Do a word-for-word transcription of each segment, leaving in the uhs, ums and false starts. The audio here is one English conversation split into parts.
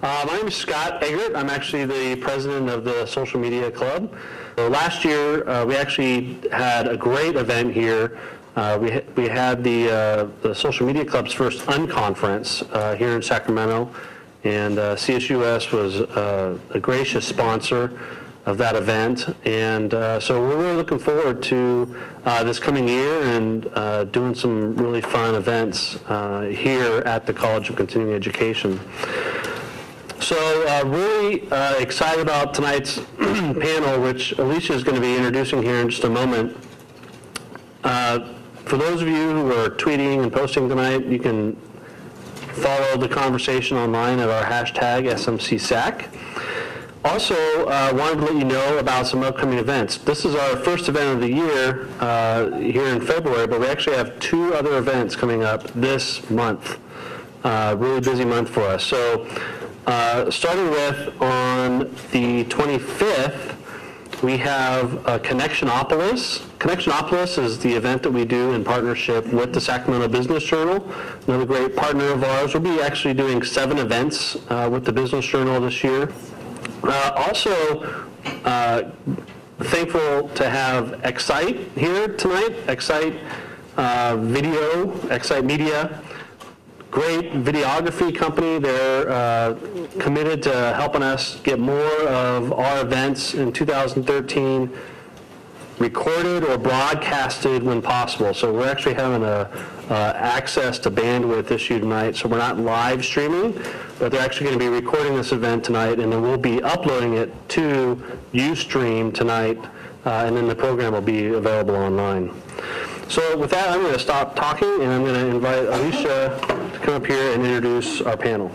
Uh, my name is Scott Eggert. I'm actually the president of the Social Media Club. So last year, uh, we actually had a great event here. Uh, we, ha we had the, uh, the Social Media Club's first unconference uh, here in Sacramento, and uh, C S U S was uh, a gracious sponsor of that event, and uh, so we're really looking forward to uh, this coming year and uh, doing some really fun events uh, here at the College of Continuing Education. So uh, really uh, excited about tonight's panel, which Alicia is going to be introducing here in just a moment. Uh, for those of you who are tweeting and posting tonight, you can follow the conversation online at our hashtag S M C S A C. Also, uh, wanted to let you know about some upcoming events. This is our first event of the year uh, here in February, but we actually have two other events coming up this month. Uh, really busy month for us. So, uh, starting with on the twenty-fifth, we have uh, Connectionopolis. Connectionopolis is the event that we do in partnership with the Sacramento Business Journal, another great partner of ours. We'll be actually doing seven events uh, with the Business Journal this year. Uh, also, uh, thankful to have Excite here tonight. Excite uh, Video, Excite Media, great videography company. They're uh, committed to helping us get more of our events in two thousand thirteen recorded or broadcasted when possible. So we're actually having a uh, access to bandwidth issue tonight, so we're not live streaming, but they're actually going to be recording this event tonight, and then we'll be uploading it to Ustream tonight, uh, and then the program will be available online. So with that, I'm going to stop talking, and I'm going to invite Alicia to come up here and introduce our panel.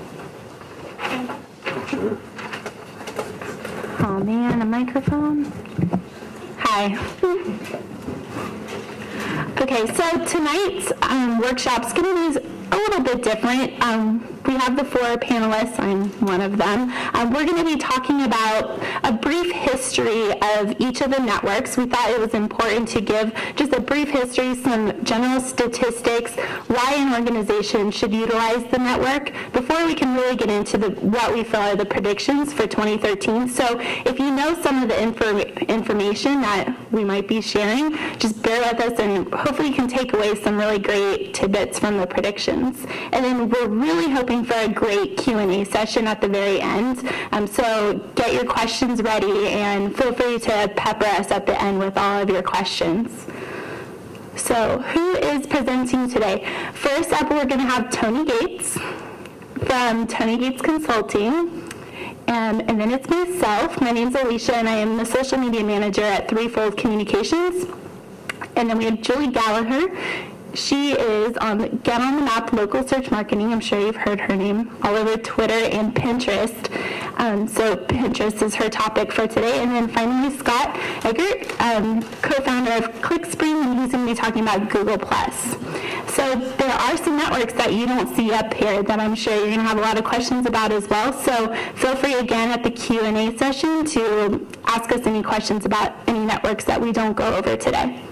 Sure. Oh man, a microphone. Hi. Okay, so tonight's um, workshop's going to be a little bit different. Um, we have the four panelists. I'm one of them. Um, we're going to be talking about a brief history of each of the networks. We thought it was important to give just a brief history, some general statistics, why an organization should utilize the network before we can really get into the, what we feel are the predictions for twenty thirteen. So if you know some of the inform information that we might be sharing, just bear with us, and hopefully you can take away some really great tidbits from the predictions. And then we're really hoping for a great Q and A session at the very end. Um, so get your questions ready and feel free to pepper us at the end with all of your questions. So who is presenting today? First up, we're going to have Tony Gates from Tony Gates Consulting. Um, and then it's myself. My name's Alicia, and I am the social media manager at Threefold Communications. And then we have Julie Gallagher. She is on Get on the Map Local Search Marketing. I'm sure you've heard her name all over Twitter and Pinterest. Um, so Pinterest is her topic for today. And then finally, Scott Eggert, um, co-founder of ClickSpring, and he's going to be talking about Google Plus. So there are some networks that you don't see up here that I'm sure you're going to have a lot of questions about as well. So feel free again at the Q and A session to ask us any questions about any networks that we don't go over today.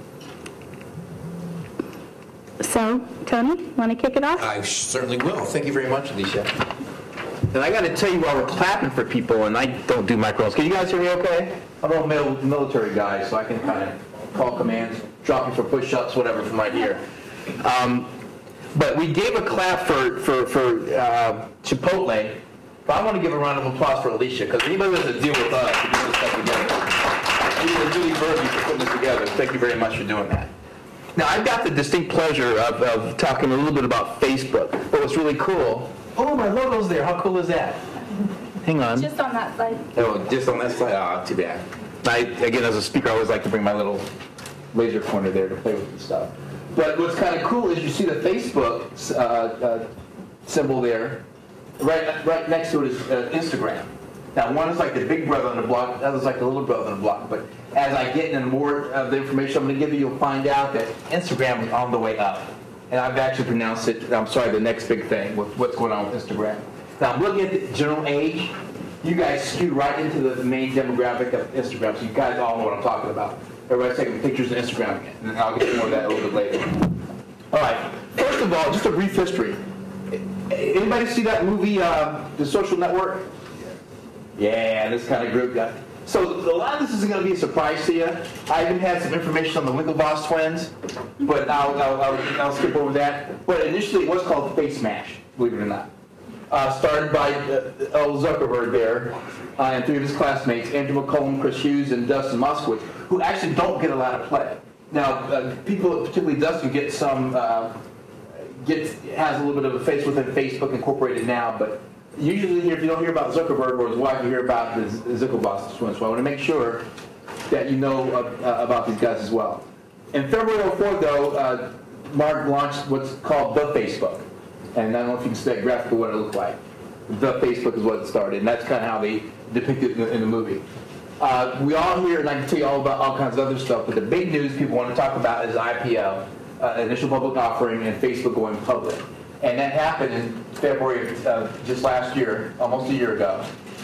So, Tony, want to kick it off? I certainly will. Thank you very much, Alicia. And I got to tell you, while we're clapping for people, and I don't do microphones, can you guys hear me okay? I'm a mil military guy, so I can kind of call commands, drop you for push-ups, whatever, from right here. Um, but we gave a clap for, for, for uh, Chipotle, but I want to give a round of applause for Alicia, because anybody that has to deal with us to get this stuff together. We are really Verby for putting this together. Thank you very much for doing that. Now, I've got the distinct pleasure of, of talking a little bit about Facebook. But what's really cool, oh, my logo's there. How cool is that? Hang on. Just on that side. Oh, just on that side? Ah, oh, too bad. I, again, as a speaker, I always like to bring my little laser pointer there to play with the stuff. But what's kind of cool is you see the Facebook uh, uh, symbol there. Right, right next to it is uh, Instagram. Now, one is like the big brother on the block, the other is like the little brother on the block. But as I get into more of the information I'm going to give you, you'll find out that Instagram is on the way up. And I've actually pronounced it, I'm sorry, the next big thing with what's going on with Instagram. Now, I'm looking at the general age. You guys skew right into the main demographic of Instagram, so you guys all know what I'm talking about. Everybody's taking pictures of Instagram again, and I'll get to more of that a little bit later. All right, first of all, just a brief history. Anybody see that movie, uh, The Social Network? Yeah, this kind of group got. So a lot of this isn't going to be a surprise to you. I even had some information on the Winklevoss twins, but I'll, I'll, I'll, I'll skip over that. But initially it was called Face Mash, believe it or not. Uh, started by uh, L. Zuckerberg there, uh, and three of his classmates, Andrew McCollum, Chris Hughes, and Dustin Moskowitz, who actually don't get a lot of play. Now, uh, people, particularly Dustin, get some, uh, gets, has a little bit of a face within Facebook incorporated now, but usually if you don't hear about Zuckerberg or his wife, you hear about the Winklevoss twins. So I want to make sure that you know uh, about these guys as well. In February of oh four, though, uh, Mark launched what's called The Facebook. And I don't know if you can see that graphically what it looked like. The Facebook is what it started, and that's kind of how they depict it in the, in the movie. Uh, we all hear, and I can tell you all about all kinds of other stuff, but the big news people want to talk about is I P O, uh, initial public offering, and Facebook going public. And that happened in February of uh, just last year, almost a year ago.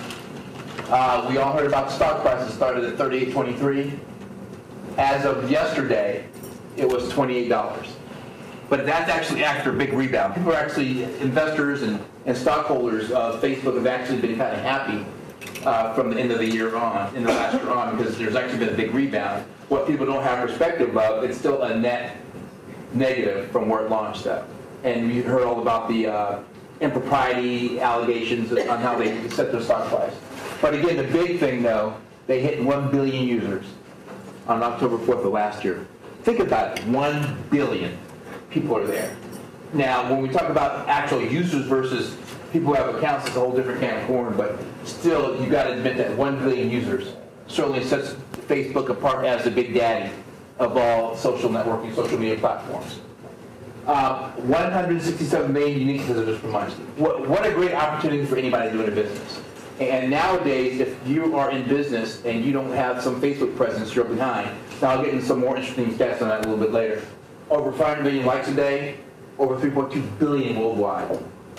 Uh, we all heard about the stock prices started at thirty-eight twenty-three. As of yesterday, it was twenty-eight dollars. But that's actually after a big rebound. People are actually, investors and, and stockholders of Facebook have actually been kind of happy uh, from the end of the year on, in the last year on, because there's actually been a big rebound. What people don't have perspective of, it's still a net negative from where it launched at. And you heard all about the uh, impropriety allegations on how they set their stock price. But again, the big thing though, they hit one billion users on October fourth of last year. Think about it, one billion people are there. Now, when we talk about actual users versus people who have accounts, it's a whole different can of corn, but still, you've got to admit that one billion users certainly sets Facebook apart as the big daddy of all social networking, social media platforms. Uh, one hundred sixty-seven million unique visitors per month. What, what a great opportunity for anybody doing a business. And nowadays, if you are in business and you don't have some Facebook presence, you're behind. Now, I'll get into some more interesting stats on that a little bit later. Over five hundred million likes a day, over three point two billion worldwide.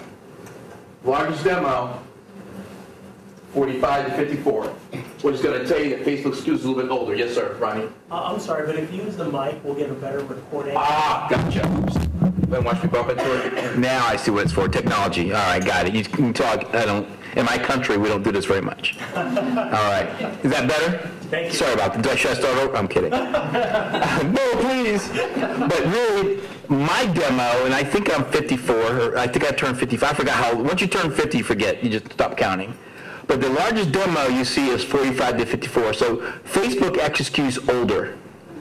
Largest demo, forty-five to fifty-four, which is going to tell you that Facebook skews a little bit older. Yes, sir, Ronnie? Uh, I'm sorry, but if you use the mic, we'll get a better recording. Ah, gotcha. Then watch me bump into it. Now I see what it's for. Technology. All right, got it. You can talk. I don't. In my country, we don't do this very much. All right. Is that better? Thank you. Sorry about that. Should I start over? I'm kidding. No, please. But really, my demo, and I think I'm fifty-four, or I think I turned fifty-five. I forgot how. Once you turn fifty, you forget. You just stop counting. But the largest demo you see is forty-five to fifty-four. So Facebook actually skews older.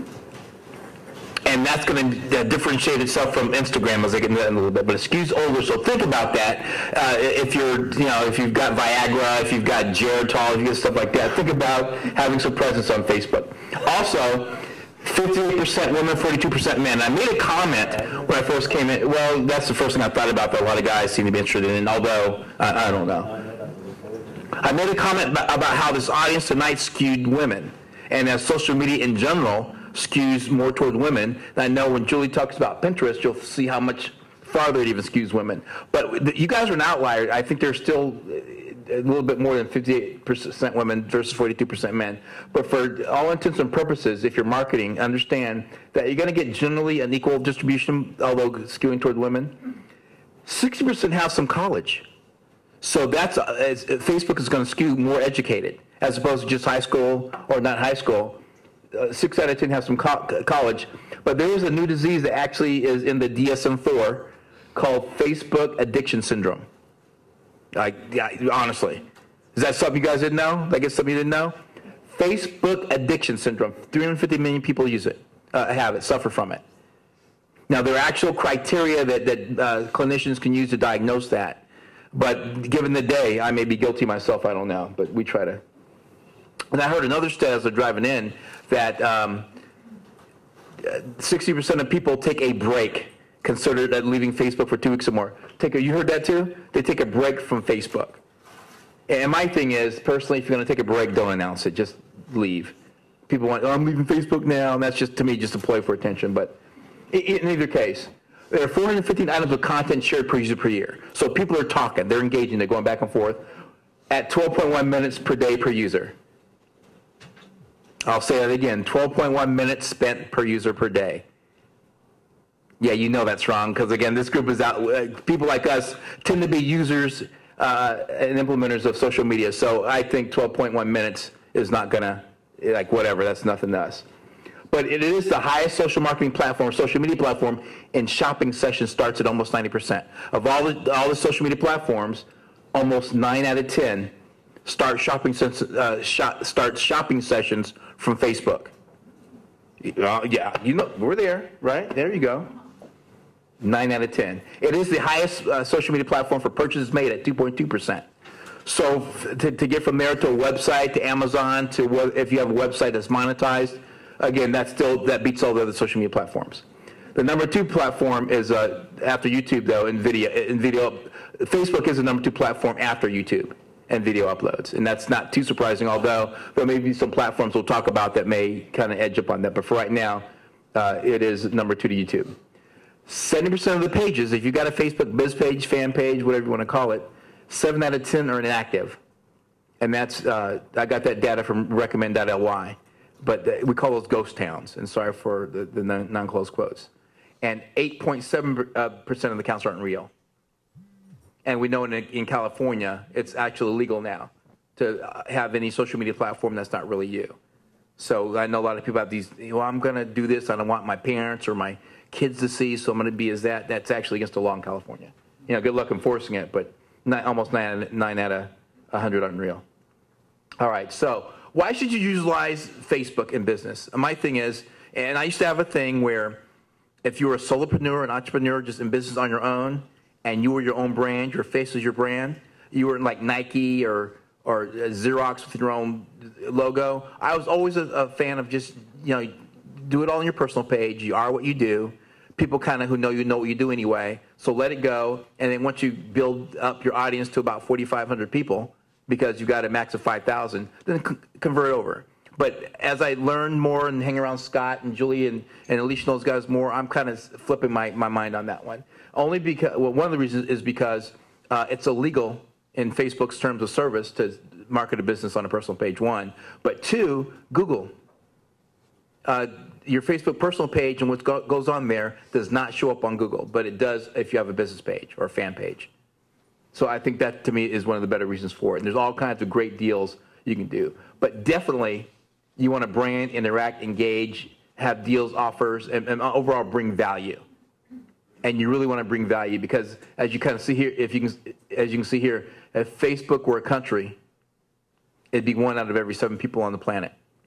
And that's going to differentiate itself from Instagram, as I get into that in a little bit. But it skews older, so think about that. Uh, if you're, you know, if you've got Viagra, if you've got Geritol, if you get stuff like that, think about having some presence on Facebook. Also, fifty-eight percent women, forty-two percent men. I made a comment when I first came in. Well, that's the first thing I thought about that a lot of guys seem to be interested in, although I, I don't know. I made a comment about how this audience tonight skewed women, and as social media in general skews more toward women. And I know when Julie talks about Pinterest, you'll see how much farther it even skews women. But you guys are an outlier. I think there's still a little bit more than fifty-eight percent women versus forty-two percent men. But for all intents and purposes, if you're marketing, understand that you're going to get generally an equal distribution, although skewing toward women. sixty percent have some college. So that's, uh, Facebook is going to skew more educated, as opposed to just high school or not high school. Uh, six out of ten have some co college, but there is a new disease that actually is in the D S M four called Facebook addiction syndrome. Like, yeah, honestly, is that something you guys didn't know? I guess something you didn't know. Facebook addiction syndrome. three hundred fifty million people use it, uh, have it, suffer from it. Now, there are actual criteria that that uh, clinicians can use to diagnose that, but given the day, I may be guilty myself. I don't know, but we try to. And I heard another stat as they're driving in that um, sixty percent of people take a break, consider that leaving Facebook for two weeks or more. Take a, you heard that too? They take a break from Facebook. And my thing is, personally, if you're going to take a break, don't announce it. Just leave. People want, oh, I'm leaving Facebook now, and that's just, to me, just a ploy for attention. But in either case, there are four hundred fifteen items of content shared per user per year. So people are talking, they're engaging, they're going back and forth at twelve point one minutes per day per user. I'll say that again, twelve point one minutes spent per user per day. Yeah, you know that's wrong, because again, this group is out, uh, people like us tend to be users uh, and implementers of social media, so I think twelve point one minutes is not gonna, like, whatever, that's nothing to us. But it is the highest social marketing platform, social media platform, and shopping session starts at almost ninety percent. Of all the, all the social media platforms, almost nine out of ten start shopping, uh, shop, start shopping sessions from Facebook. Uh, yeah, you know, we're there, right? There you go. nine out of ten. It is the highest uh, social media platform for purchases made at two point two percent. So to, to get from there to a website, to Amazon, to what, if you have a website that's monetized, again, that's still, that beats all the other social media platforms. The number two platform is, uh, after YouTube though, in video, in video, Facebook is the number two platform after YouTube and video uploads. And that's not too surprising, although there may be some platforms we'll talk about that may kind of edge up on that. But for right now, uh, it is number two to YouTube. seventy percent of the pages, if you got a Facebook biz page, fan page, whatever you want to call it, seven out of ten are inactive. And that's, uh, I got that data from recommend dot L Y. But we call those ghost towns, and sorry for the, the non-closed quotes. And eight point seven percent of the accounts aren't real. And we know in, in California, it's actually legal now to have any social media platform that's not really you. So I know a lot of people have these, well, I'm going to do this, I don't want my parents or my kids to see, so I'm going to be as that. That's actually against the law in California. You know, good luck enforcing it, but not, almost nine, nine out of one hundred aren't real. All right, so why should you utilize Facebook in business? My thing is, and I used to have a thing where if you were a solopreneur, an entrepreneur just in business on your own, and you were your own brand, your face was your brand, you were like Nike or, or Xerox with your own logo, I was always a, a fan of just, you know, do it all on your personal page. You are what you do. People kind of who know you know what you do anyway, so let it go. And then once you build up your audience to about forty-five hundred people, because you got a max of five thousand, then convert over. But as I learn more and hang around Scott and Julie and, and Alicia and those guys more, I'm kind of flipping my, my mind on that one. Only because, well, one of the reasons is because uh, it's illegal in Facebook's terms of service to market a business on a personal page, one. But two, Google. Uh, your Facebook personal page and what go goes on there does not show up on Google, but it does if you have a business page or a fan page. So I think that, to me, is one of the better reasons for it. And there's all kinds of great deals you can do. But definitely, you want to brand, interact, engage, have deals, offers, and, and overall bring value. And you really want to bring value because, as you kind of see here, if you can, as you can see here, if Facebook were a country, it'd be one out of every seven people on the planet.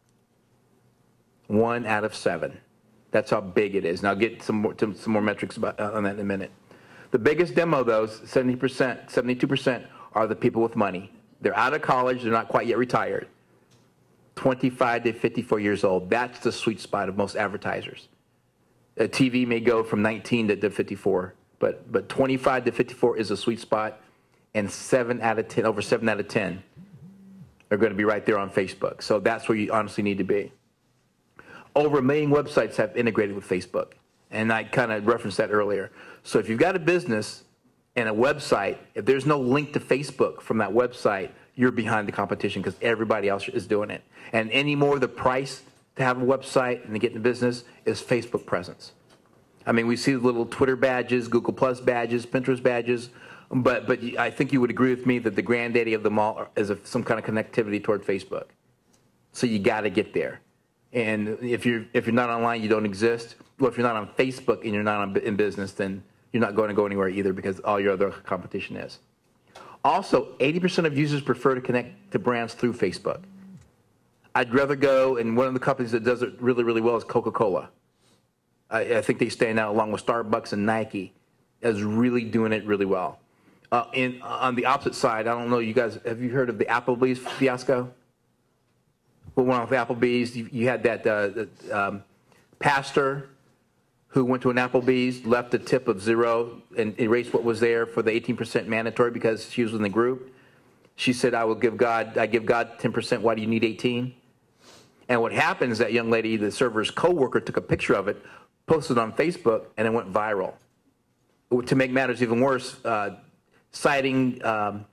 One out of seven. That's how big it is. And I'll get some more, some more metrics about, uh, on that in a minute. The biggest demo, though, seventy percent, seventy-two percent are the people with money. They're out of college. They're not quite yet retired. twenty-five to fifty-four years old. That's the sweet spot of most advertisers. A T V may go from nineteen to fifty-four, but, but twenty-five to fifty-four is a sweet spot, and seven out of ten, over seven out of ten are going to be right there on Facebook. So that's where you honestly need to be. Over a million websites have integrated with Facebook, and I kind of referenced that earlier. So if you've got a business and a website, if there's no link to Facebook from that website, you're behind the competition because everybody else is doing it. And anymore, the price to have a website and to get in the business is Facebook presence. I mean, we see the little Twitter badges, Google Plus badges, Pinterest badges, but, but I think you would agree with me that the granddaddy of them all is a, some kind of connectivity toward Facebook. So you got to get there. And if you're, if you're not online, you don't exist. Well, if you're not on Facebook and you're not on, in business, then you're not going to go anywhere either because all your other competition is. Also, eighty percent of users prefer to connect to brands through Facebook. I'd rather go, and one of the companies that does it really, really well is Coca-Cola. I, I think they stand out along with Starbucks and Nike as really doing it really well. Uh, in, on the opposite side, I don't know, you guys, have you heard of the Applebee's fiasco? Well, one of the Applebee's, you, you had that uh, um, pastor who went to an Applebee's, left a tip of zero, and erased what was there for the eighteen percent mandatory because she was in the group. She said, I will give God, I give God ten percent, why do you need eighteen? And what happened is that young lady, the server's coworker, took a picture of it, posted it on Facebook, and it went viral. To make matters even worse, uh, citing um,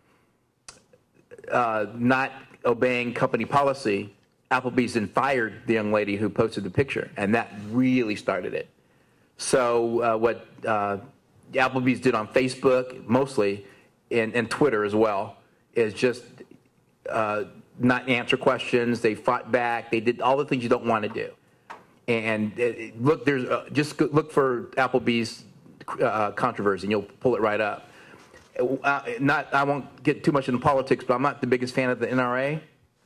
uh, not obeying company policy, Applebee's then fired the young lady who posted the picture, and that really started it. So uh, what uh, Applebee's did on Facebook, mostly, and, and Twitter as well, is just uh, not answer questions. They fought back. They did all the things you don't want to do. And uh, look, there's uh, just look for Applebee's uh, controversy, and you'll pull it right up. Uh, not, I won't get too much into politics, but I'm not the biggest fan of the N R A.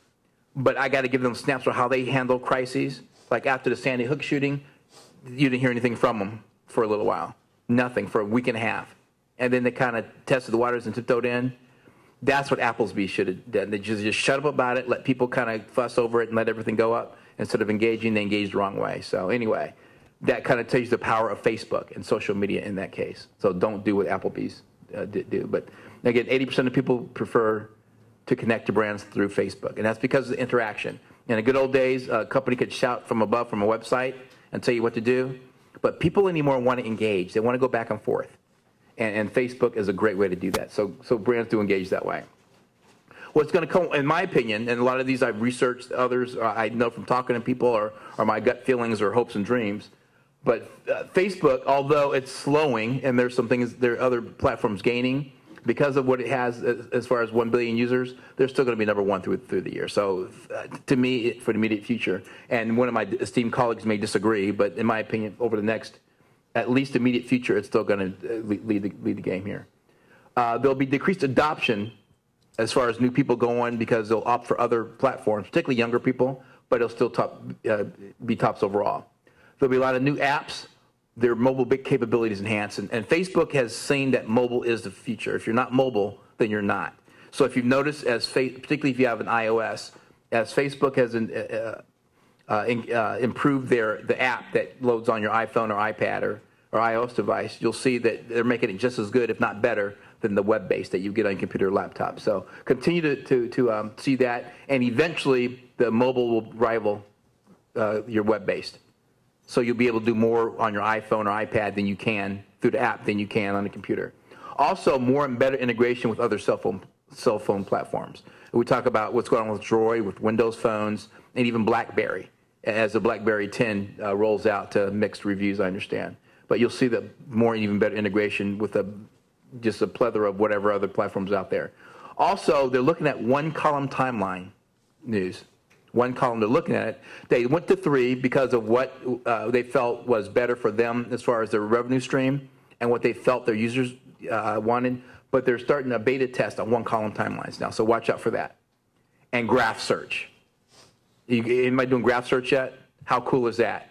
But I got to give them snaps for how they handle crises. Like after the Sandy Hook shooting, you didn't hear anything from them for a little while. Nothing for a week and a half. And then they kind of tested the waters and tiptoed in. That's what Applebee should have done. They just, just shut up about it, let people kind of fuss over it and let everything go up. Instead of engaging, they engaged the wrong way. So anyway, that kind of tells you the power of Facebook and social media in that case. So don't do what Applebee's uh, did do. But again, eighty percent of people prefer to connect to brands through Facebook. And that's because of the interaction. In the good old days, a company could shout from above from a website and tell you what to do. But people anymore want to engage. They want to go back and forth. And, and Facebook is a great way to do that. So, so brands do engage that way. What's going to come, in my opinion, and a lot of these I've researched, others I know from talking to people or, or my gut feelings or hopes and dreams. But uh, Facebook, although it's slowing, and there's some things, there are other platforms gaining, because of what it has as, as far as one billion users, they're still going to be number one through, through the year. So uh, to me, for the immediate future, and one of my esteemed colleagues may disagree, but in my opinion, over the next, at least immediate future, it's still going to lead the, lead the game here. Uh, there'll be decreased adoption as far as new people going because they'll opt for other platforms, particularly younger people, but it'll still top, uh, be tops overall. There'll be a lot of new apps. Their mobile big capabilities enhanced, and, and Facebook has seen that mobile is the future. If you're not mobile, then you're not. So if you've noticed, as particularly if you have an iOS, as Facebook has in, uh, uh, in, uh, improved their the app that loads on your iPhone or iPad or, or iOS device, you'll see that they're making it just as good, if not better, than the web-based that you get on your computer or laptop. So continue to to, to um, see that, and eventually the mobile will rival uh, your web-based. So you'll be able to do more on your iPhone or iPad than you can through the app than you can on the computer. Also, more and better integration with other cell phone cell phone platforms. We talk about what's going on with Droid, with Windows phones, and even BlackBerry, as the BlackBerry ten uh, rolls out to mixed reviews, I understand. But you'll see that more and even better integration with a, just a plethora of whatever other platforms out there. Also, they're looking at one-column timeline news. One column, they're looking at it. They went to three because of what uh, they felt was better for them as far as their revenue stream and what they felt their users uh, wanted. But they're starting a beta test on one column timelines now, so watch out for that. And graph search. You, anybody doing graph search yet? How cool is that?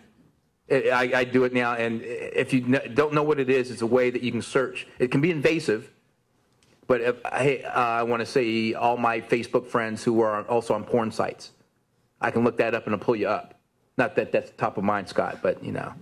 I, I do it now, and if you don't know what it is, it's a way that you can search. It can be invasive, but if, hey, uh, I want to say all my Facebook friends who are also on porn sites, I can look that up and it'll pull you up. Not that that's top of mind, Scott, but you know,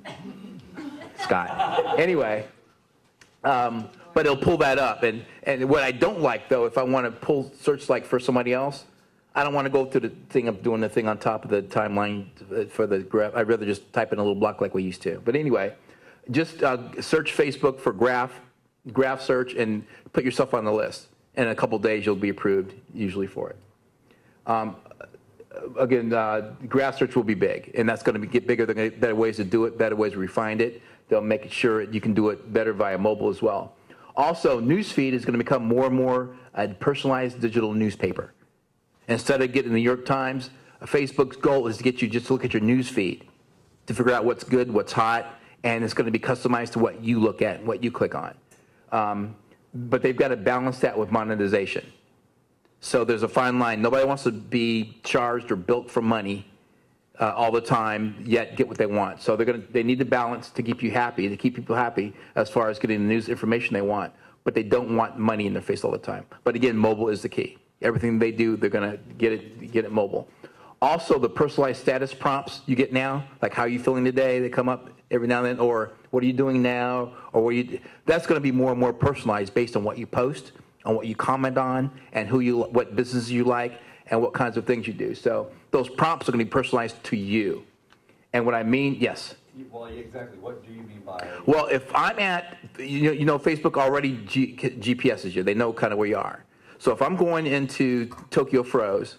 Scott. Anyway, um, but it'll pull that up. And, and what I don't like, though, if I want to pull search like for somebody else, I don't want to go through the thing of doing the thing on top of the timeline for the graph. I'd rather just type in a little block like we used to. But anyway, just uh, search Facebook for graph, graph search, and put yourself on the list. In a couple days, you'll be approved, usually, for it. Um, Again, uh, graph search will be big, and that's going to be, get bigger. They're going to better ways to do it, better ways to refine it. They'll make sure you can do it better via mobile as well. Also, newsfeed is going to become more and more a personalized digital newspaper. Instead of getting the New York Times, Facebook's goal is to get you just to look at your newsfeed to figure out what's good, what's hot, and it's going to be customized to what you look at and what you click on. Um, but they've got to balance that with monetization. So there's a fine line. Nobody wants to be charged or built for money uh, all the time, yet get what they want. So they're gonna, they need to balance to keep you happy, to keep people happy as far as getting the news information they want. But they don't want money in their face all the time. But again, mobile is the key. Everything they do, they're gonna get it, get it mobile. Also, the personalized status prompts you get now, like how are you feeling today, they come up every now and then, or what are you doing now, or what you, that's gonna be more and more personalized based on what you post, on what you comment on, and who you, what businesses you like, and what kinds of things you do. So those prompts are going to be personalized to you. And what I mean, yes? Well, exactly. What do you mean by? Well, if I'm at, you know, you know Facebook already G, G P S's you. They know kind of where you are. So if I'm going into Tokyo Froze,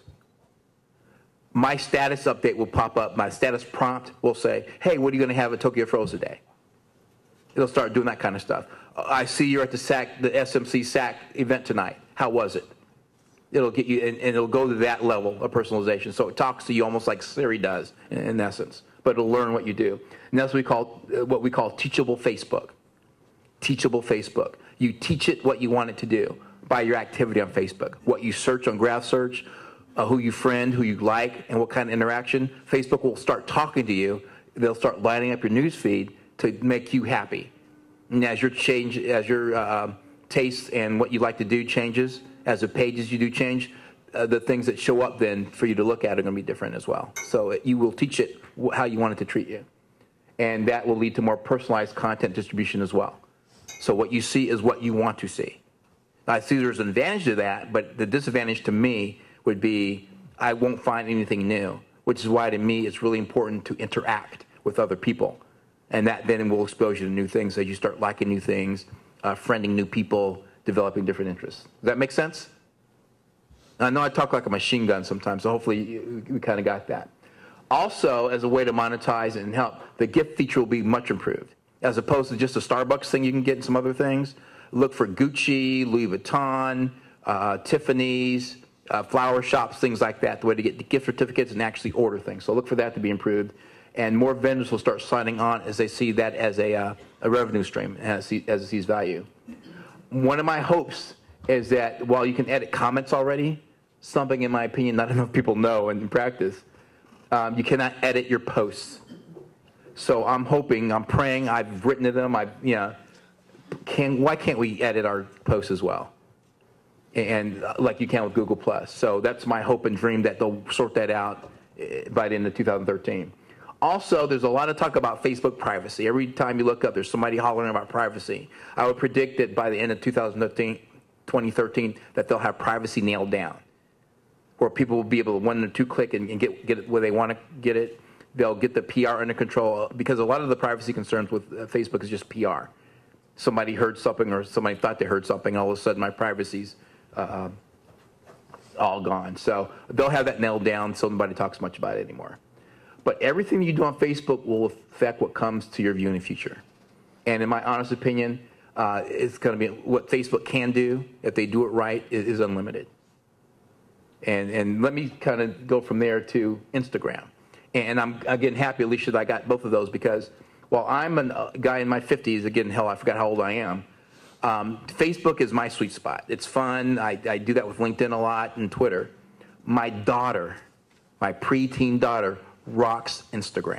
my status update will pop up. My status prompt will say, hey, what are you going to have at Tokyo Froze today? It'll start doing that kind of stuff. I see you're at the S A C, the S M C S A C event tonight. How was it? It'll get you, and, and it'll go to that level of personalization. So it talks to you almost like Siri does, in, in essence. But it'll learn what you do, and that's what we call what we call teachable Facebook. Teachable Facebook. You teach it what you want it to do by your activity on Facebook. What you search on Graph Search, uh, who you friend, who you like, and what kind of interaction. Facebook will start talking to you. They'll start lining up your news feed to make you happy. And as your change, as your uh, tastes and what you like to do changes, as the pages you do change, uh, the things that show up then for you to look at are going to be different as well. So it, you will teach it wh- how you want it to treat you. And that will lead to more personalized content distribution as well. So what you see is what you want to see. I see there's an advantage to that, but the disadvantage to me would be I won't find anything new, which is why to me it's really important to interact with other people. And that then will expose you to new things as you start liking new things, uh, friending new people, developing different interests. Does that make sense? I know I talk like a machine gun sometimes, so hopefully you, you kind of got that. Also, as a way to monetize and help, the gift feature will be much improved. As opposed to just a Starbucks thing you can get in some other things. Look for Gucci, Louis Vuitton, uh, Tiffany's, uh, flower shops, things like that, the way to get the gift certificates and actually order things. So look for that to be improved. And more vendors will start signing on as they see that as a, uh, a revenue stream, as, as it sees value. One of my hopes is that while you can edit comments already, something in my opinion not enough people know in practice, um, you cannot edit your posts. So I'm hoping, I'm praying, I've written to them, I, you know, can, why can't we edit our posts as well? And uh, like you can with Google Plus. So that's my hope and dream that they'll sort that out by the end of two thousand thirteen. Also, there's a lot of talk about Facebook privacy. Every time you look up, there's somebody hollering about privacy. I would predict that by the end of two thousand thirteen, twenty thirteen, that they'll have privacy nailed down, where people will be able to one or two click and, and get, get it where they want to get it. They'll get the P R under control, because a lot of the privacy concerns with uh, Facebook is just P R. Somebody heard something, or somebody thought they heard something, all of a sudden my privacy's uh, all gone. So they'll have that nailed down so nobody talks much about it anymore. But everything you do on Facebook will affect what comes to your view in the future. And in my honest opinion, uh, it's going to be what Facebook can do, if they do it right, is, is unlimited. And, and let me kind of go from there to Instagram. And I'm, again, happy, Alicia, that I got both of those, because while I'm a guy in my fifties, again, hell, I forgot how old I am, um, Facebook is my sweet spot. It's fun. I, I do that with LinkedIn a lot and Twitter. My daughter, my preteen daughter, rocks Instagram.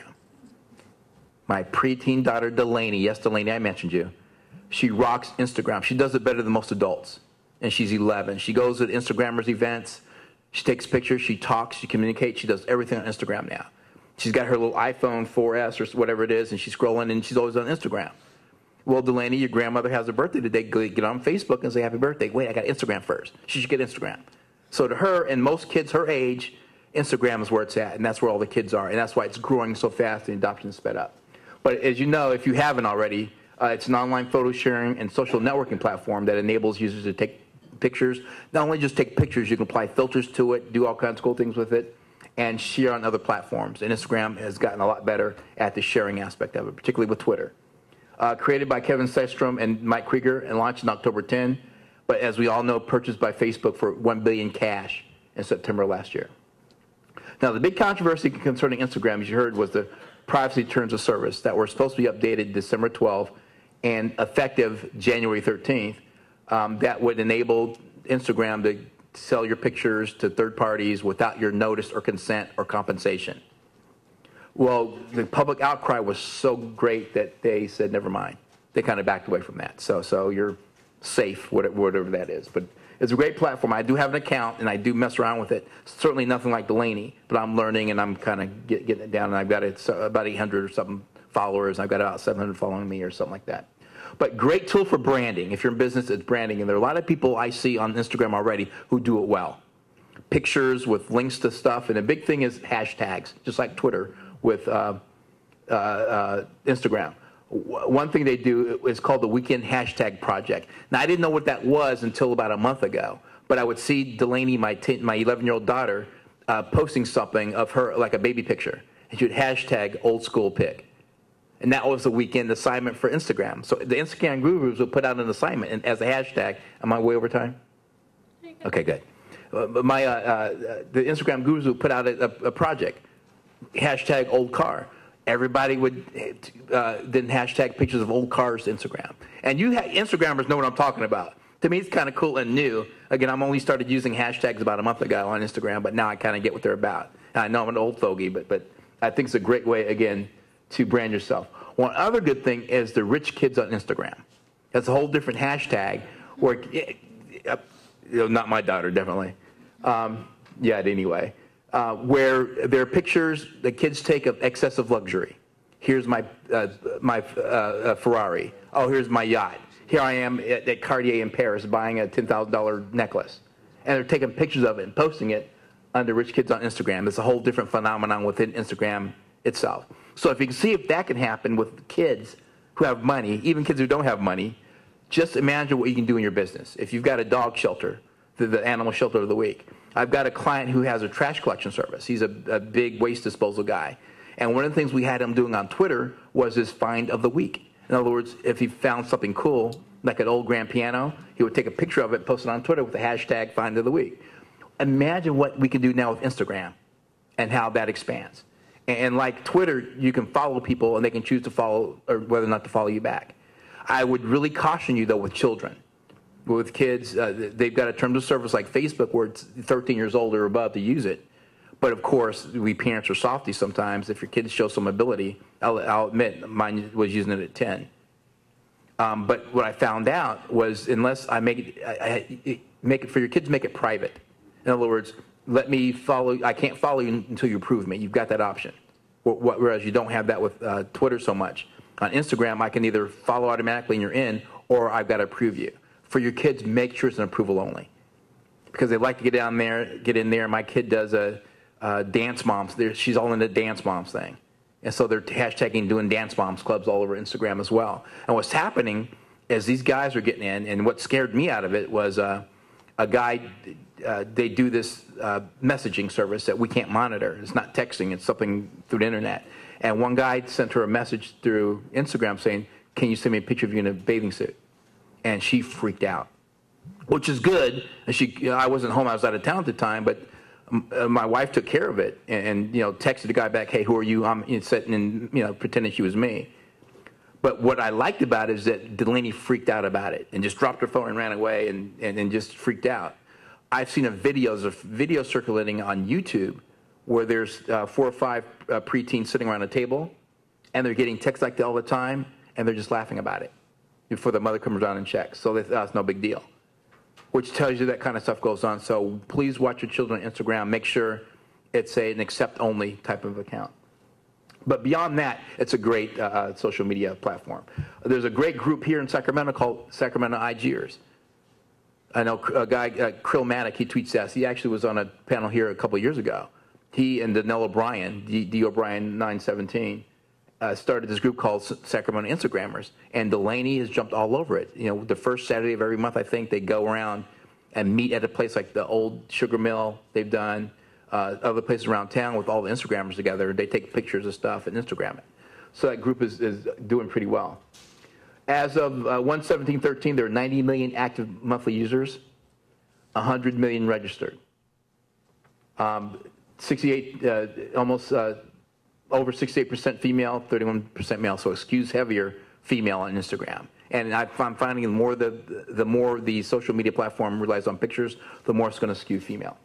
My preteen daughter, Delaney, yes, Delaney, I mentioned you. She rocks Instagram. She does it better than most adults, and she's eleven. She goes to Instagrammers events. She takes pictures. She talks. She communicates. She does everything on Instagram now. She's got her little iPhone four S or whatever it is, and she's scrolling, and she's always on Instagram. Well, Delaney, your grandmother has a birthday today. Get on Facebook and say happy birthday. Wait, I got Instagram first. She should get Instagram. So to her, and most kids her age, Instagram is where it's at, and that's where all the kids are, and that's why it's growing so fast and adoption is sped up. But as you know, if you haven't already, uh, it's an online photo sharing and social networking platform that enables users to take pictures. Not only just take pictures, you can apply filters to it, do all kinds of cool things with it, and share on other platforms. And Instagram has gotten a lot better at the sharing aspect of it, particularly with Twitter. Uh, created by Kevin Systrom and Mike Krieger and launched on October tenth, but as we all know, purchased by Facebook for one billion dollars cash in September last year. Now, the big controversy concerning Instagram, as you heard, was the privacy terms of service that were supposed to be updated December twelfth and effective January thirteenth. Um, that would enable Instagram to sell your pictures to third parties without your notice or consent or compensation. Well, the public outcry was so great that they said, never mind. They kind of backed away from that. So, so you're safe, whatever that is. But it's a great platform. I do have an account, and I do mess around with it. Certainly nothing like Delaney, but I'm learning, and I'm kind of get, getting it down. And I've got it's about eight hundred or something followers. And I've got about seven hundred following me or something like that. But great tool for branding. If you're in business, it's branding. And there are a lot of people I see on Instagram already who do it well. Pictures with links to stuff. And a big thing is hashtags, just like Twitter with uh, uh, uh, Instagram. One thing they do is called the Weekend Hashtag Project. Now, I didn't know what that was until about a month ago, but I would see Delaney, my my eleven-year-old daughter, uh, posting something of her, like a baby picture, and she would hashtag old school pic. And that was the weekend assignment for Instagram. So the Instagram gurus would put out an assignment and as a hashtag. Am I way over time? Okay, good. Uh, but my, uh, uh, the Instagram gurus would put out a, a, a project, hashtag old car. Everybody would uh, then hashtag pictures of old cars to Instagram. And you ha- Instagrammers know what I'm talking about. To me, it's kind of cool and new. Again, I'm only started using hashtags about a month ago on Instagram, but now I kind of get what they're about. And I know I'm an old fogey, but, but I think it's a great way, again, to brand yourself. One other good thing is the rich kids on Instagram. That's a whole different hashtag where, uh, you know, not my daughter, definitely. Um, yet anyway. Uh, where there are pictures the kids take of excessive luxury. Here's my, uh, my uh, uh, Ferrari. Oh, here's my yacht. Here I am at, at Cartier in Paris buying a ten thousand dollar necklace. And they're taking pictures of it and posting it under rich kids on Instagram. It's a whole different phenomenon within Instagram itself. So if you can see if that can happen with kids who have money, even kids who don't have money, just imagine what you can do in your business. If you've got a dog shelter, the, the animal shelter of the week. I've got a client who has a trash collection service. He's a, a big waste disposal guy. And one of the things we had him doing on Twitter was his find of the week. In other words, if he found something cool, like an old grand piano, he would take a picture of it, post it on Twitter with the hashtag find of the week. Imagine what we can do now with Instagram and how that expands. And like Twitter, you can follow people and they can choose to follow or whether or not to follow you back. I would really caution you, though, with children. With kids, uh, they've got a terms of service like Facebook where it's thirteen years old or above to use it. But, of course, we parents are softies sometimes. If your kids show some ability, I'll, I'll admit mine was using it at ten. Um, but what I found out was unless I make it, I, I, make it for your kids, make it private. In other words, let me follow. I can't follow you until you approve me. You've got that option. Whereas you don't have that with uh, Twitter so much. On Instagram, I can either follow automatically and you're in, or I've got to approve you. For your kids, make sure it's an approval only, because they like to get down there, get in there. My kid does a, a dance moms. There, she's all into dance moms thing, and so they're hashtagging doing dance moms clubs all over Instagram as well. And what's happening is these guys are getting in, and what scared me out of it was uh, a guy. Uh, they do this uh, messaging service that we can't monitor. It's not texting; it's something through the internet. And one guy sent her a message through Instagram saying, "Can you send me a picture of you in a bathing suit?" And she freaked out, which is good. And she, you know, I wasn't home; I was out of town at the time. But uh, my wife took care of it, and, and you know, texted the guy back, "Hey, who are you?" I'm you know, sitting and you know, pretending she was me. But what I liked about it is that Delaney freaked out about it and just dropped her phone and ran away, and and, and just freaked out. I've seen a videos of video circulating on YouTube where there's uh, four or five uh, preteens sitting around a table, and they're getting texts like that all the time, and they're just laughing about it before the mother comes around and checks. So they thought it's no big deal, which tells you that kind of stuff goes on. So please watch your children on Instagram. Make sure it's a, an accept-only type of account. But beyond that, it's a great uh, social media platform. There's a great group here in Sacramento called Sacramento IGers. I know a guy, uh, Krillmatic, he tweets us. He actually was on a panel here a couple of years ago. He and Danelle O'Brien, D. D. O'Brien nine seventeen, uh, started this group called Sacramento Instagrammers, and Delaney has jumped all over it. You know, the first Saturday of every month, I think, they go around and meet at a place like the old Sugar Mill. They've done uh, other places around town with all the Instagrammers together. They take pictures of stuff and Instagram it. So that group is, is doing pretty well. As of uh, one seventeen thirteen, there are ninety million active monthly users, one hundred million registered. Um, sixty-eight, uh, almost uh, over sixty-eight percent female, thirty-one percent male, so it skews heavier female on Instagram. And I'm finding the more the, the more the social media platform relies on pictures, the more it's going to skew female.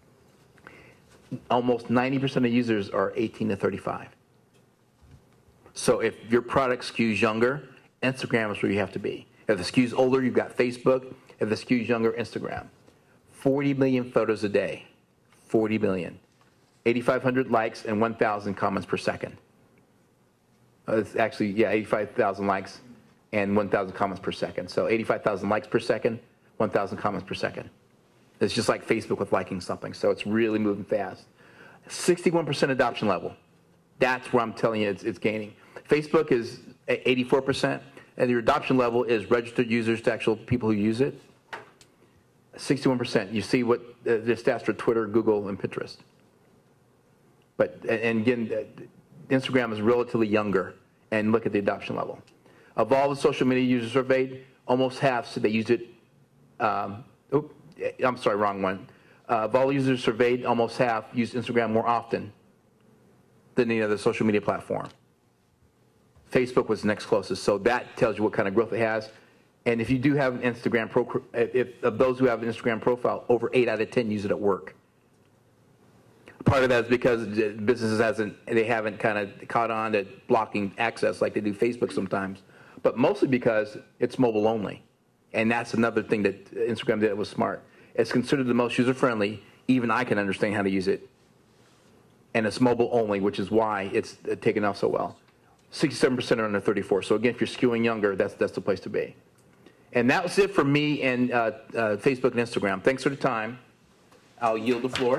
Almost ninety percent of users are eighteen to thirty-five. So if your product skews younger, Instagram is where you have to be. If the skews older, you've got Facebook. If the skews younger, Instagram. forty million photos a day. forty million. eighty-five hundred likes and one thousand comments per second. Uh, it's actually, yeah, eighty-five thousand likes and one thousand comments per second. So eighty-five thousand likes per second, one thousand comments per second. It's just like Facebook with liking something. So it's really moving fast. sixty-one percent adoption level. That's where I'm telling you it's, it's gaining. Facebook is eighty-four percent, and your adoption level is registered users to actual people who use it. sixty-one percent. You see what uh, the stats for Twitter, Google, and Pinterest. But, and again, Instagram is relatively younger, and look at the adoption level. Of all the social media users surveyed, almost half said they use it, um, oop, I'm sorry, wrong one. Uh, of all users surveyed, almost half use Instagram more often than any other social media platform. Facebook was the next closest, so that tells you what kind of growth it has. And if you do have an Instagram, pro, if of those who have an Instagram profile, over eight out of ten use it at work. Part of that is because businesses hasn't, they haven't kind of caught on to blocking access like they do Facebook sometimes, but mostly because it's mobile only. And that's another thing that Instagram did that was smart. It's considered the most user-friendly. Even I can understand how to use it. And it's mobile only, which is why it's taken off so well. sixty-seven percent are under thirty-four. So again, if you're skewing younger, that's, that's the place to be. And that was it for me and uh, uh, Facebook and Instagram. Thanks for the time. I'll yield the floor.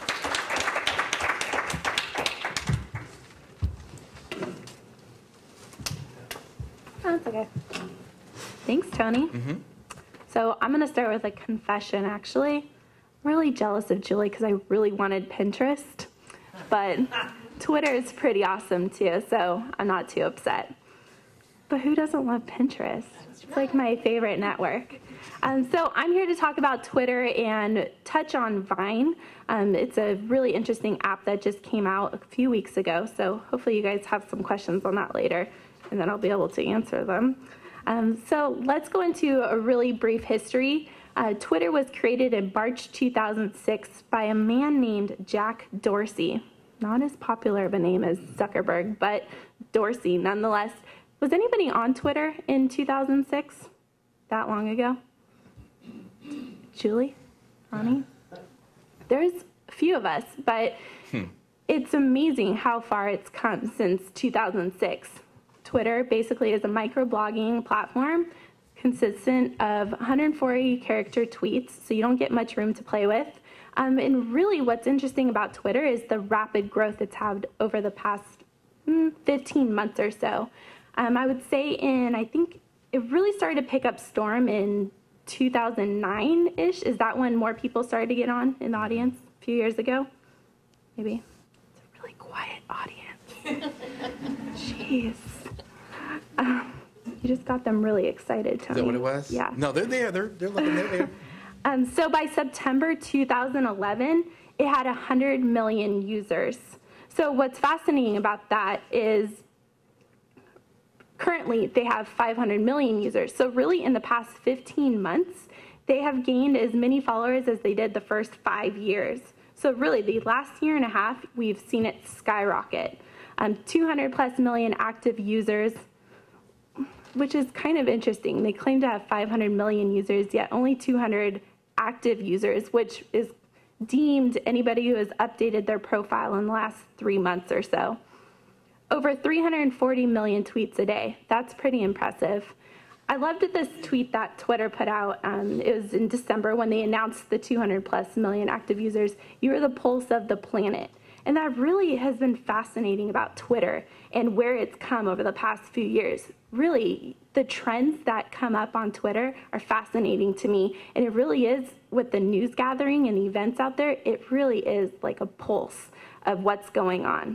That's okay. Thanks, Tony. Mm-hmm. So I'm going to start with a confession, actually. I'm really jealous of Julie because I really wanted Pinterest. But Twitter is pretty awesome, too, so I'm not too upset. But who doesn't love Pinterest? It's like my favorite network. Um, so I'm here to talk about Twitter and touch on Vine. Um, it's a really interesting app that just came out a few weeks ago, so hopefully you guys have some questions on that later, and then I'll be able to answer them. Um, so let's go into a really brief history. Uh, Twitter was created in March two thousand six by a man named Jack Dorsey. Not as popular of a name as Zuckerberg, but Dorsey nonetheless. Was anybody on Twitter in two thousand six? That long ago? Julie? Ronnie? There's a few of us, but hmm. It's amazing how far it's come since two thousand six. Twitter basically is a microblogging platform consistent of one hundred forty character tweets, so you don't get much room to play with. Um, and really what's interesting about Twitter is the rapid growth it's had over the past mm, fifteen months or so. Um, I would say in, I think it really started to pick up storm in two thousand nine-ish. Is that when more people started to get on in the audience a few years ago? Maybe. It's a really quiet audience. Jeez. Um, you just got them really excited, Tony. Is that what it was? Yeah. No, they're there. They're, they're looking there. um, so by September two thousand eleven, it had one hundred million users. So what's fascinating about that is currently they have five hundred million users. So really in the past fifteen months, they have gained as many followers as they did the first five years. So really the last year and a half, we've seen it skyrocket. Um, two hundred plus million active users, which is kind of interesting. They claim to have five hundred million users, yet only two hundred active users, which is deemed anybody who has updated their profile in the last three months or so. Over three hundred forty million tweets a day. That's pretty impressive. I loved this tweet that Twitter put out. Um, it was in December when they announced the two hundred plus million active users. You are the pulse of the planet. And that really has been fascinating about Twitter and where it's come over the past few years. Really, the trends that come up on Twitter are fascinating to me. And it really is, with the news gathering and the events out there, it really is like a pulse of what's going on.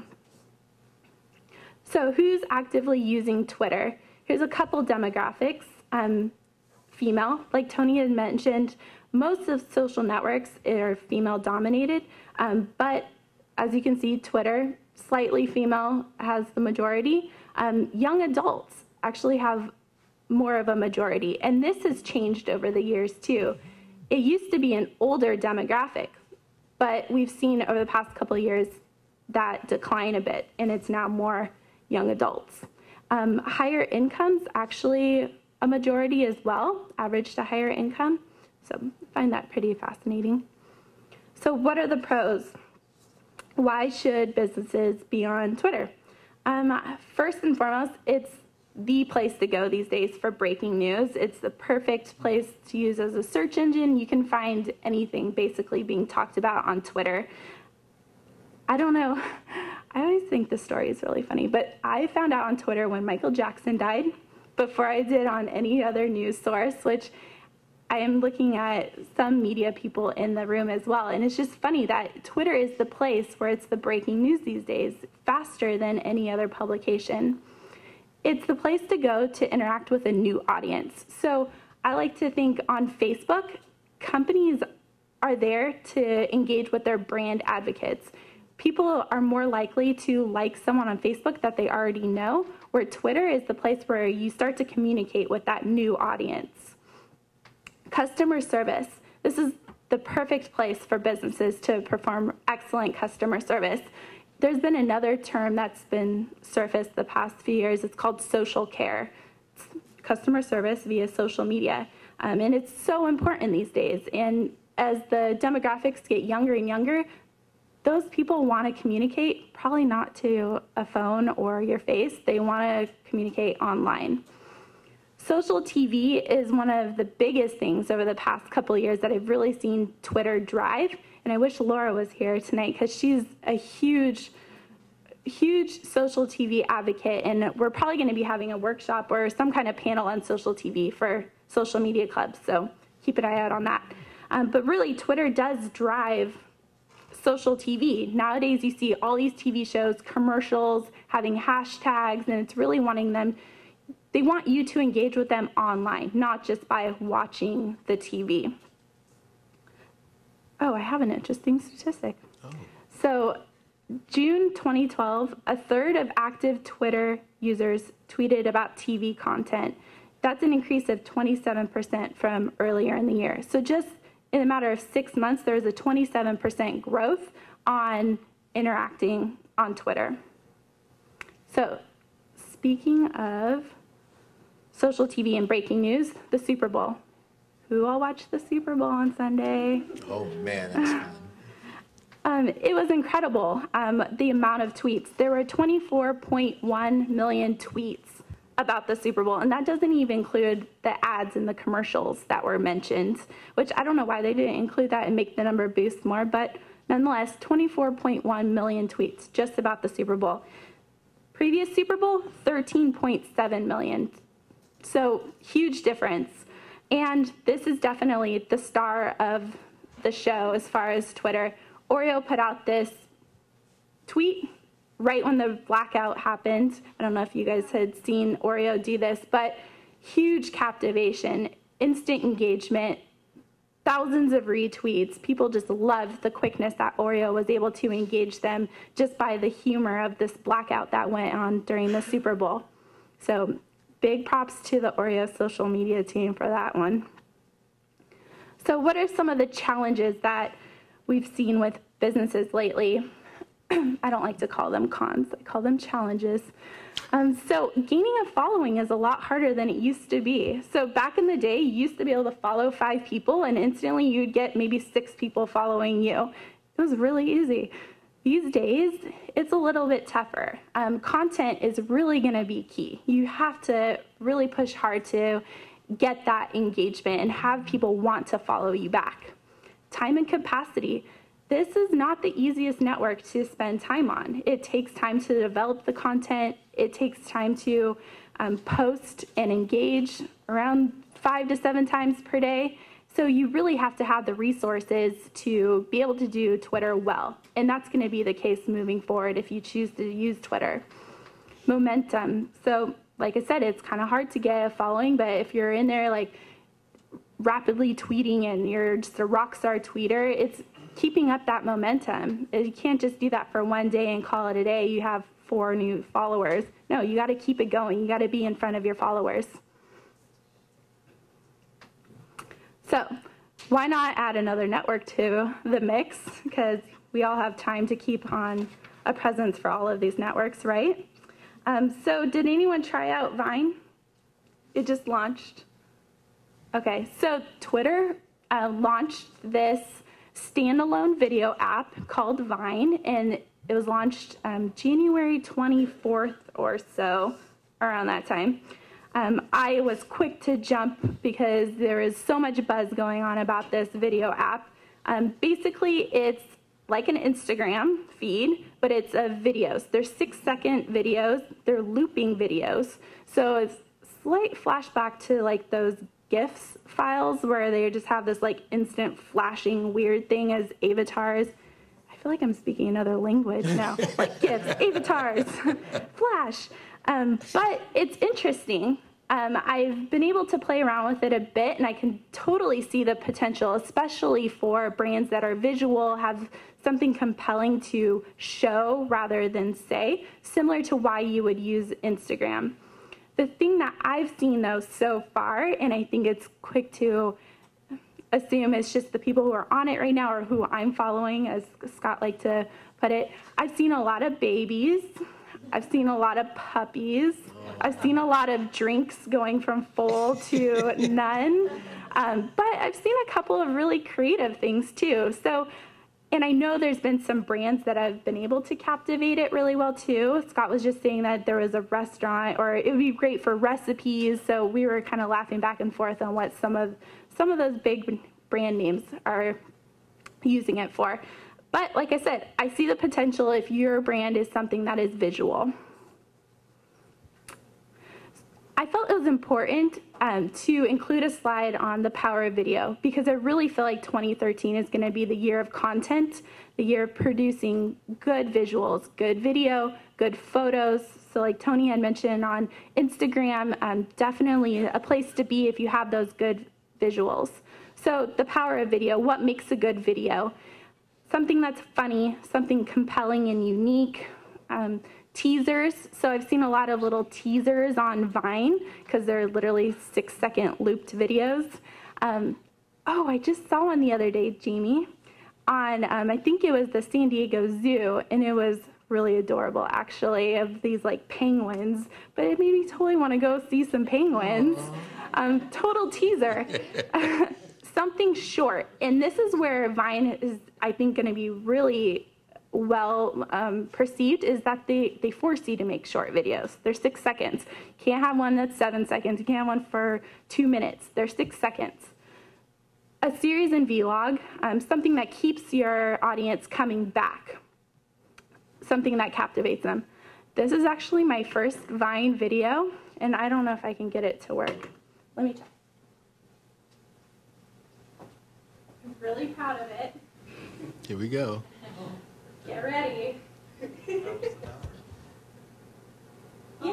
So who's actively using Twitter? Here's a couple demographics. Um, female, like Tony had mentioned, most of social networks are female dominated, um, but as you can see, Twitter, slightly female, has the majority. Um, young adults actually have more of a majority, and this has changed over the years too. It used to be an older demographic, but we've seen over the past couple of years that decline a bit, and it's now more young adults. Um, higher incomes, actually a majority as well, average to higher income, so I find that pretty fascinating. So what are the pros? Why should businesses be on Twitter? Um, first and foremost, it's the place to go these days for breaking news. It's the perfect place to use as a search engine. You can find anything basically being talked about on Twitter. I don't know. I always think this story is really funny, but I found out on Twitter when Michael Jackson died before I did on any other news source, which I am looking at some media people in the room as well. And it's just funny that Twitter is the place where it's the breaking news these days, faster than any other publication. it's the place to go to interact with a new audience. So I like to think on Facebook, companies are there to engage with their brand advocates. People are more likely to like someone on Facebook that they already know, where Twitter is the place where you start to communicate with that new audience. Customer service. This is the perfect place for businesses to perform excellent customer service. There's been another term that's been surfaced the past few years. It's called social care. It's customer service via social media. Um, and it's so important these days. And as the demographics get younger and younger, those people want to communicate, probably not to a phone or your face. They want to communicate online. Social T V is one of the biggest things over the past couple of years that I've really seen Twitter drive. And I wish Laura was here tonight because she's a huge, huge social T V advocate. And we're probably going to be having a workshop or some kind of panel on social T V for social media clubs. So keep an eye out on that. Um, but really, Twitter does drive social T V. Nowadays, you see all these T V shows, commercials, having hashtags, and it's really wanting them, they want you to engage with them online, not just by watching the T V. Oh, I have an interesting statistic. Oh. So, June twenty twelve, a third of active Twitter users tweeted about T V content. That's an increase of twenty-seven percent from earlier in the year. So just in a matter of six months, there was a twenty-seven percent growth on interacting on Twitter. So speaking of social T V and breaking news, the Super Bowl. Who all watched the Super Bowl on Sunday? Oh man, that's fun. Um, it was incredible, um, the amount of tweets. There were twenty-four point one million tweets about the Super Bowl, and that doesn't even include the ads and the commercials that were mentioned, which I don't know why they didn't include that and make the number boost more, but nonetheless, twenty-four point one million tweets just about the Super Bowl. Previous Super Bowl, thirteen point seven million. So huge difference. And this is definitely the star of the show as far as Twitter. Oreo put out this tweet right when the blackout happened. I don't know if you guys had seen Oreo do this, but huge captivation, instant engagement, thousands of retweets. People just loved the quickness that Oreo was able to engage them just by the humor of this blackout that went on during the Super Bowl. So big props to the Oreo social media team for that one. So what are some of the challenges that we've seen with businesses lately? I don't like to call them cons, I call them challenges. Um, so gaining a following is a lot harder than it used to be. So back in the day, you used to be able to follow five people and instantly you'd get maybe six people following you. It was really easy. These days, it's a little bit tougher. Um, content is really gonna be key. You have to really push hard to get that engagement and have people want to follow you back. Time and capacity. This is not the easiest network to spend time on. It takes time to develop the content. It takes time to um, post and engage around five to seven times per day. So you really have to have the resources to be able to do Twitter well. And that's going to be the case moving forward if you choose to use Twitter. Momentum. So like I said, it's kind of hard to get a following, but if you're in there like rapidly tweeting and you're just a rock star tweeter, it's keeping up that momentum. You can't just do that for one day and call it a day. You have four new followers. No, you got to keep it going. You got to be in front of your followers. So why not add another network to the mix? Because we all have time to keep on a presence for all of these networks, right? Um, so did anyone try out Vine? It just launched. Okay, so Twitter uh, launched this standalone video app called Vine, and it was launched um, January twenty-fourth or so, around that time. Um, I was quick to jump because there is so much buzz going on about this video app. Um, basically, it's like an Instagram feed, but it's of videos. They're six second videos, they're looping videos. So it's slight flashback to like those GIFs files where they just have this like instant flashing weird thing as avatars. I feel like I'm speaking another language now, like GIFs, avatars, flash. Um, but it's interesting. Um, I've been able to play around with it a bit, and I can totally see the potential, especially for brands that are visual, have something compelling to show rather than say, similar to why you would use Instagram. The thing that I've seen, though, so far, and I think it's quick to assume it's just the people who are on it right now or who I'm following, as Scott liked to put it, I've seen a lot of babies. I've seen a lot of puppies. I've seen a lot of drinks going from full to none. Um, but I've seen a couple of really creative things too. So, and I know there's been some brands that have been able to captivate it really well too. Scott was just saying that there was a restaurant, or it would be great for recipes. So we were kind of laughing back and forth on what some of some of those big brand names are using it for. But like I said, I see the potential if your brand is something that is visual. I felt it was important um, to include a slide on the power of video, because I really feel like twenty thirteen is going to be the year of content, the year of producing good visuals, good video, good photos. So like Tony had mentioned on Instagram, um, definitely a place to be if you have those good visuals. So the power of video, what makes a good video? Something that's funny, something compelling and unique. Um, teasers, so I've seen a lot of little teasers on Vine, because they're literally six second looped videos. Um, oh, I just saw one the other day, Jamie, on, um, I think it was the San Diego Zoo, and it was really adorable, actually, of these like penguins, but it made me totally want to go see some penguins. Um, total teaser. Something short, and this is where Vine is, I think, going to be really well um, perceived, is that they, they force you to make short videos. They're six seconds. You can't have one that's seven seconds. You can't have one for two minutes. They're six seconds. A series and vlog, um, something that keeps your audience coming back, something that captivates them. This is actually my first Vine video, and I don't know if I can get it to work. Let me check. I'm really proud of it. Here we go. Get ready. Yay!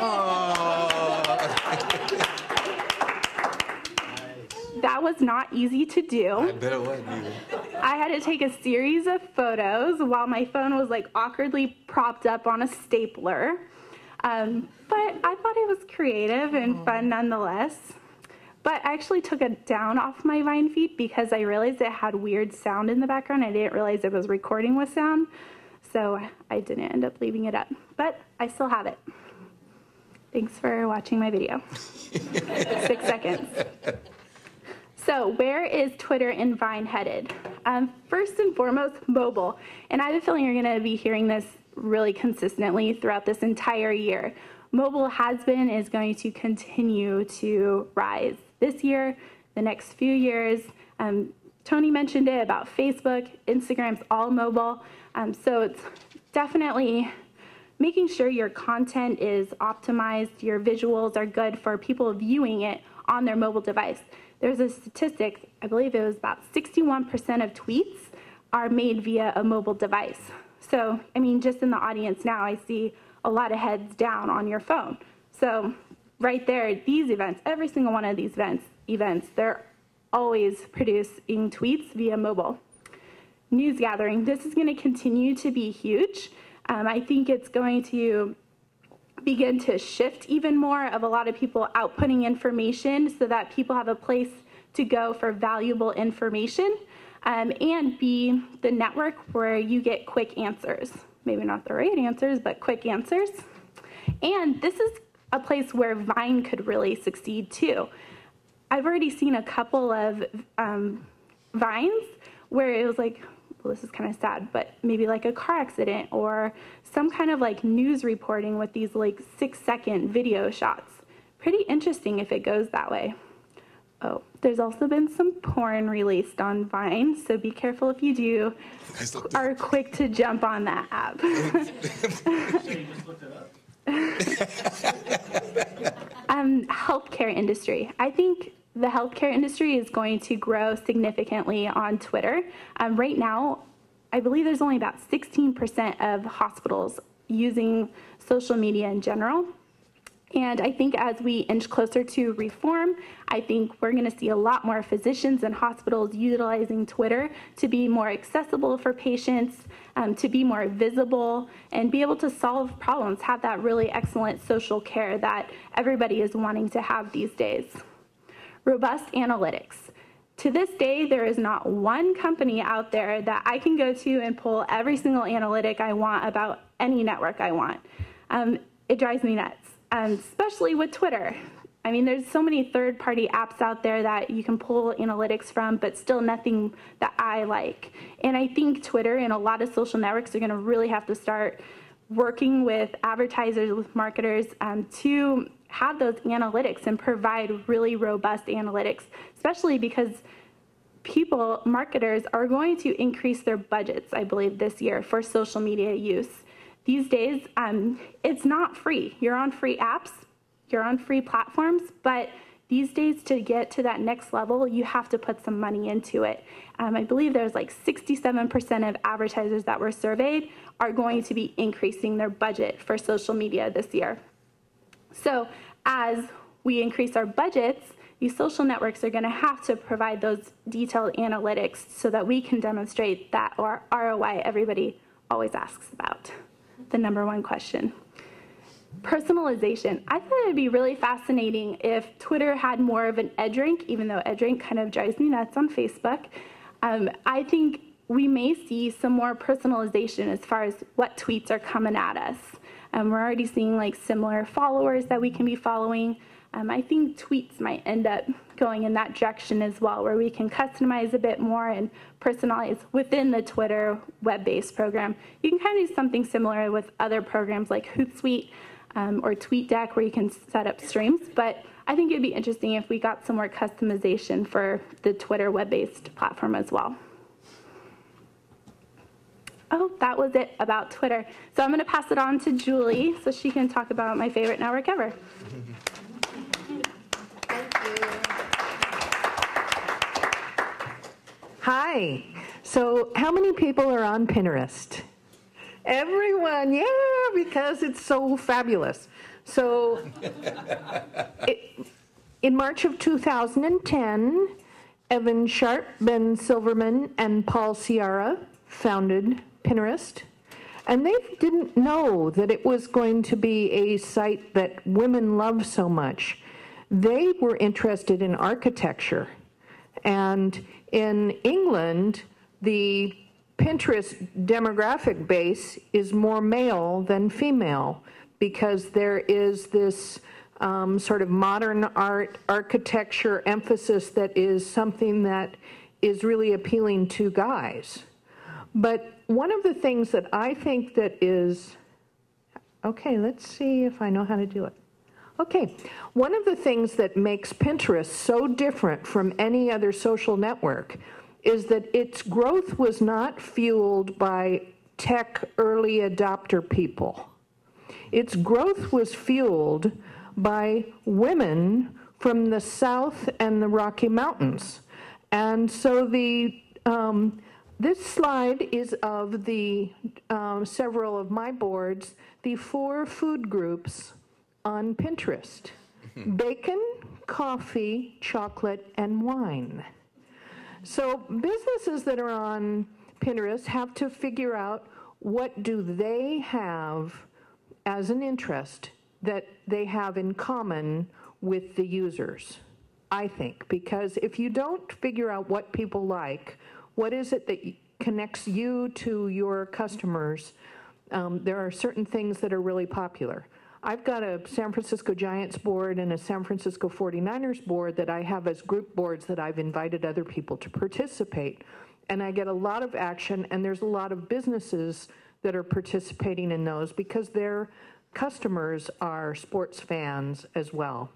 That was not easy to do. I bet it wasn't either. I had to take a series of photos while my phone was like awkwardly propped up on a stapler. Um, but I thought it was creative and fun nonetheless. But I actually took it down off my Vine feed because I realized it had weird sound in the background. I didn't realize it was recording with sound, so I didn't end up leaving it up. But I still have it. Thanks for watching my video. Six seconds. So where is Twitter and Vine headed? Um, first and foremost, mobile. And I have a feeling you're going to be hearing this really consistently throughout this entire year. Mobile has been, is going to continue to rise this year, the next few years. Um, Tony mentioned it about Facebook, Instagram's all mobile. Um, so it's definitely making sure your content is optimized, your visuals are good for people viewing it on their mobile device. There's a statistic, I believe it was about sixty-one percent of tweets are made via a mobile device. So, I mean, just in the audience now, I see a lot of heads down on your phone. So right there, these events, every single one of these events, events, they're always producing tweets via mobile. News gathering, this is going to continue to be huge. Um, I think it's going to begin to shift even more of a lot of people outputting information so that people have a place to go for valuable information, um, and be the network where you get quick answers. Maybe not the right answers, but quick answers. And this is a place where Vine could really succeed too. I've already seen a couple of um, Vines where it was like, well, this is kind of sad, but maybe like a car accident or some kind of like news reporting with these like six second video shots. Pretty interesting if it goes that way. Oh, there's also been some porn released on Vine, so be careful if you do are quick to jump on that app. So you just looked it up? um, healthcare industry. I think the healthcare industry is going to grow significantly on Twitter. Um, right now, I believe there's only about sixteen percent of hospitals using social media in general. And I think as we inch closer to reform, I think we're going to see a lot more physicians and hospitals utilizing Twitter to be more accessible for patients, um, to be more visible, and be able to solve problems, have that really excellent social care that everybody is wanting to have these days. Robust analytics. To this day, there is not one company out there that I can go to and pull every single analytic I want about any network I want. Um, it drives me nuts, um, especially with Twitter. I mean, there's so many third-party apps out there that you can pull analytics from, but still nothing that I like. And I think Twitter and a lot of social networks are going to really have to start working with advertisers, with marketers, um, to have those analytics and provide really robust analytics, especially because people, marketers, are going to increase their budgets, I believe, this year for social media use. These days, um, it's not free. You're on free apps, you're on free platforms, but these days to get to that next level, you have to put some money into it. Um, I believe there's like sixty-seven percent of advertisers that were surveyed are going to be increasing their budget for social media this year. So as we increase our budgets, these social networks are going to have to provide those detailed analytics so that we can demonstrate that R O I everybody always asks about. The number one question. Personalization. I thought it would be really fascinating if Twitter had more of an EdgeRank, even though EdgeRank kind of drives me nuts on Facebook. Um, I think we may see some more personalization as far as what tweets are coming at us. Um, we're already seeing like similar followers that we can be following. Um, I think tweets might end up going in that direction as well, where we can customize a bit more and personalize within the Twitter web-based program. You can kind of do something similar with other programs like Hootsuite um, or TweetDeck, where you can set up streams. But I think it'd be interesting if we got some more customization for the Twitter web-based platform as well. Oh, that was it about Twitter. So I'm going to pass it on to Julie so she can talk about my favorite network ever. Hi. So how many people are on Pinterest? Everyone, yeah, because it's so fabulous. So it, in March of two thousand ten, Evan Sharp, Ben Silverman, and Paul Sciarra founded Pinterest. And they didn't know that it was going to be a site that women love so much. They were interested in architecture. And in England, the Pinterest demographic base is more male than female because there is this um, sort of modern art architecture emphasis that is something that is really appealing to guys. But one of the things that I think that is, okay, let's see if I know how to do it. Okay, one of the things that makes Pinterest so different from any other social network is that its growth was not fueled by tech early adopter people. Its growth was fueled by women from the South and the Rocky Mountains. And so the um, this slide is of the um, several of my boards, the four food groups on Pinterest: bacon, coffee, chocolate, and wine. So businesses that are on Pinterest have to figure out what do they have as an interest that they have in common with the users, I think, because if you don't figure out what people like, what is it that connects you to your customers, um, there are certain things that are really popular. I've got a San Francisco Giants board and a San Francisco forty-niners board that I have as group boards that I've invited other people to participate. And I get a lot of action, and there's a lot of businesses that are participating in those because their customers are sports fans as well.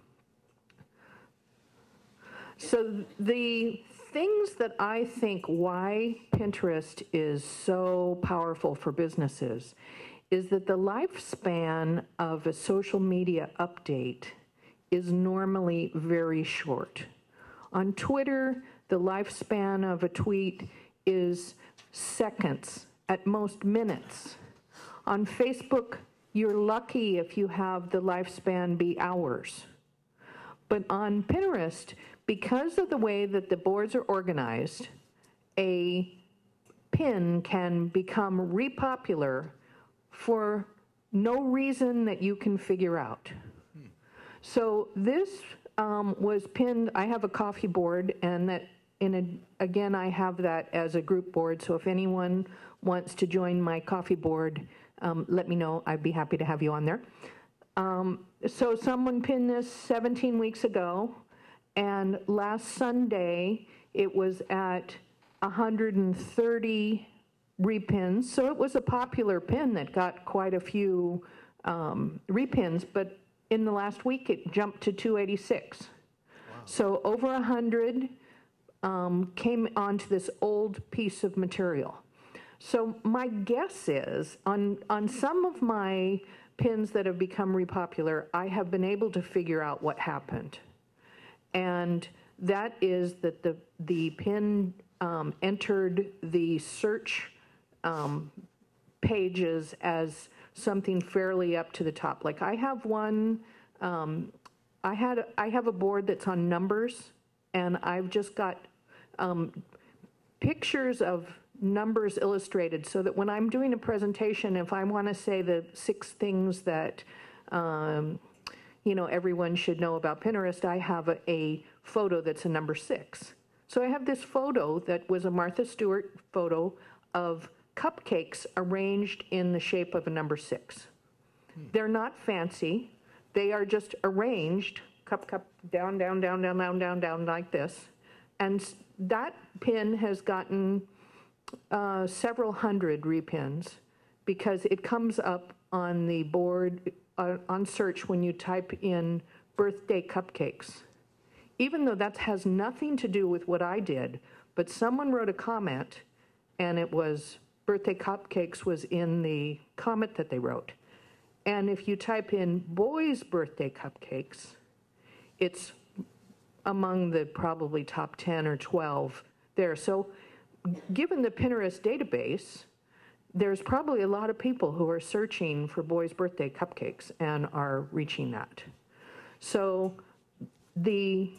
So the things that I think why Pinterest is so powerful for businesses is that the lifespan of a social media update is normally very short. On Twitter, the lifespan of a tweet is seconds, at most minutes. On Facebook, you're lucky if you have the lifespan be hours. But on Pinterest, because of the way that the boards are organized, a pin can become repopular for no reason that you can figure out. Hmm. So this um, was pinned. I have a coffee board, and that in a, again, I have that as a group board. So if anyone wants to join my coffee board, um, let me know. I'd be happy to have you on there. Um, so someone pinned this seventeen weeks ago, and last Sunday it was at one hundred thirty repins. So it was a popular pin that got quite a few um, repins, but in the last week it jumped to two eighty-six. Wow. So over one hundred um, came onto this old piece of material. So my guess is on, on some of my pins that have become repopular, I have been able to figure out what happened. And that is that the, the pin um, entered the search um, pages as something fairly up to the top. Like I have one, um, I, had, I have a board that's on numbers, and I've just got um, pictures of numbers illustrated so that when I'm doing a presentation, if I want to say the six things that um, you know everyone should know about Pinterest, I have a, a photo that's a number six. So I have this photo that was a Martha Stewart photo of cupcakes arranged in the shape of a number six. Hmm. They're not fancy. They are just arranged, cup, cup, down, down, down, down, down, down, down, like this. And that pin has gotten Uh, several hundred repins because it comes up on the board uh, on search when you type in birthday cupcakes. Even though that has nothing to do with what I did, but someone wrote a comment, and it was birthday cupcakes was in the comment that they wrote. And if you type in boys' birthday cupcakes, it's among the probably top ten or twelve there. So given the Pinterest database, there's probably a lot of people who are searching for boys' birthday cupcakes and are reaching that. So the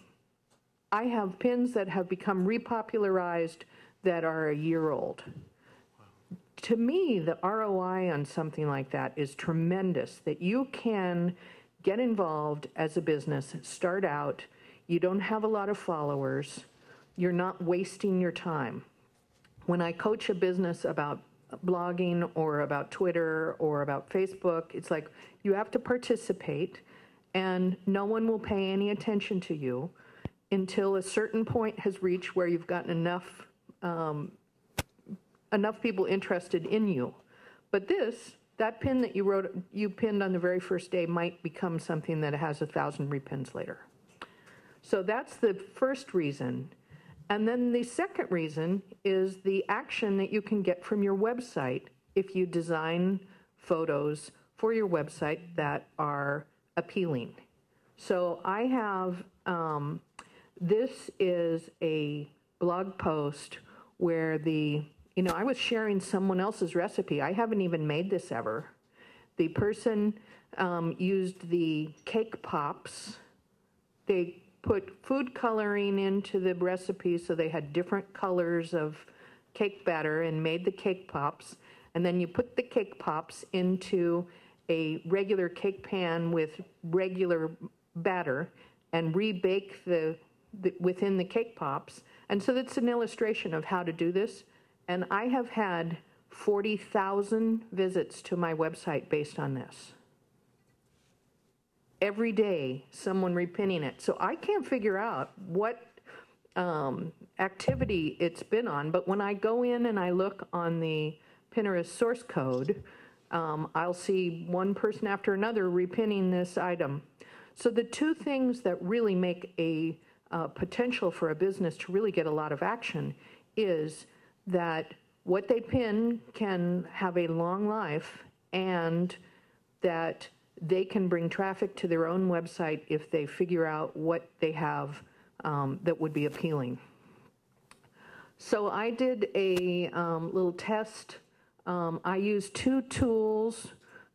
I have pins that have become repopularized that are a year old. Wow. To me, the R O I on something like that is tremendous, that you can get involved as a business, start out, you don't have a lot of followers, you're not wasting your time. When I coach a business about blogging or about Twitter or about Facebook, it's like you have to participate, and no one will pay any attention to you until a certain point has reached where you've gotten enough um, enough people interested in you. But this, that pin that you wrote, you pinned on the very first day might become something that has a thousand repins later. So that's the first reason. And then the second reason is the action that you can get from your website if you design photos for your website that are appealing. So I have, um, this is a blog post where the, you know, I was sharing someone else's recipe. I haven't even made this ever. The person um, used the cake pops. They put food coloring into the recipe so they had different colors of cake batter and made the cake pops. And then you put the cake pops into a regular cake pan with regular batter and rebake the, the within the cake pops. And so that's an illustration of how to do this. And I have had forty thousand visits to my website based on this. Every day, someone repinning it. So I can't figure out what um, activity it's been on, but when I go in and I look on the Pinterest source code, um, I'll see one person after another repinning this item. So the two things that really make a uh, potential for a business to really get a lot of action is that what they pin can have a long life, and that they can bring traffic to their own website if they figure out what they have um, that would be appealing. So I did a um, little test. Um, I used two tools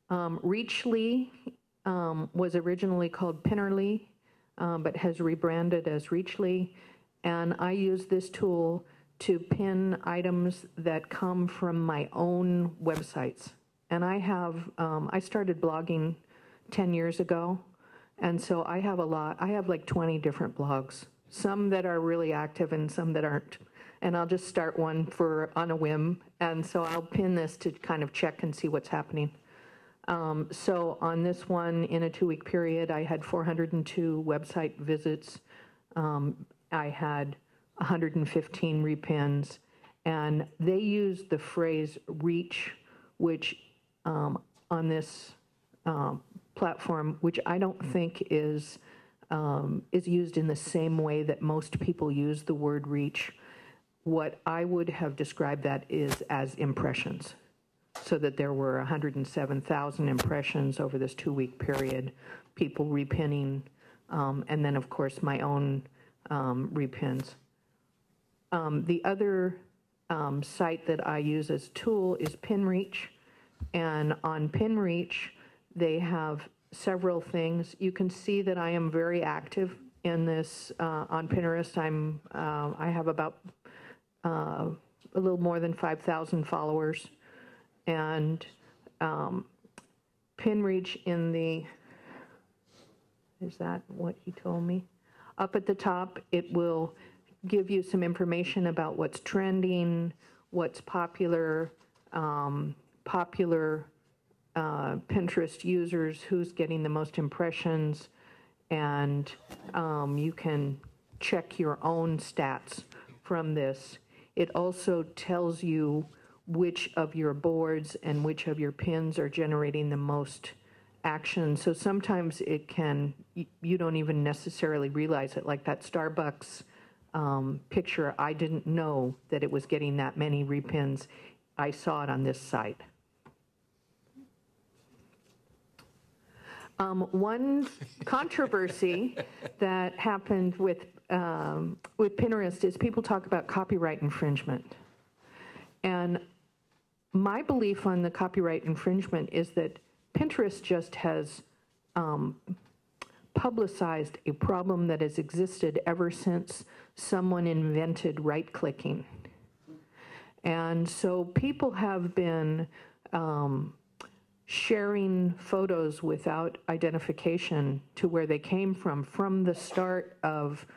Um, Reachly um, was originally called Pinnerly, um, but has rebranded as Reachly. And I use this tool to pin items that come from my own websites. And I have, um, I started blogging ten years ago. And so I have a lot, I have like twenty different blogs, some that are really active and some that aren't. And I'll just start one for on a whim. And so I'll pin this to kind of check and see what's happening. Um, so on this one, in a two-week period, I had four hundred two website visits. Um, I had one hundred fifteen repins. And they used the phrase reach, which um, on this um, platform, which I don't think is, um, is used in the same way that most people use the word reach. What I would have described that is as impressions, so that there were one hundred seven thousand impressions over this two-week period, people repinning, um, and then, of course, my own um, repins. Um, the other um, site that I use as a tool is PinReach, and on PinReach, they have several things. You can see that I am very active in this uh, on Pinterest. I'm uh, I have about uh, a little more than five thousand followers, and um, PinReach in the, is that what he told me? Up at the top, it will give you some information about what's trending, what's popular, um, popular uh, Pinterest users, who's getting the most impressions, and um, you can check your own stats from this. It also tells you which of your boards and which of your pins are generating the most action. So sometimes it can, you don't even necessarily realize it, like that Starbucks um, picture. I didn't know that it was getting that many repins. I saw it on this site. Um, one controversy that happened with um, with Pinterest is people talk about copyright infringement. And my belief on the copyright infringement is that Pinterest just has um, publicized a problem that has existed ever since someone invented right-clicking. And so people have been um, sharing photos without identification to where they came from, from the start of,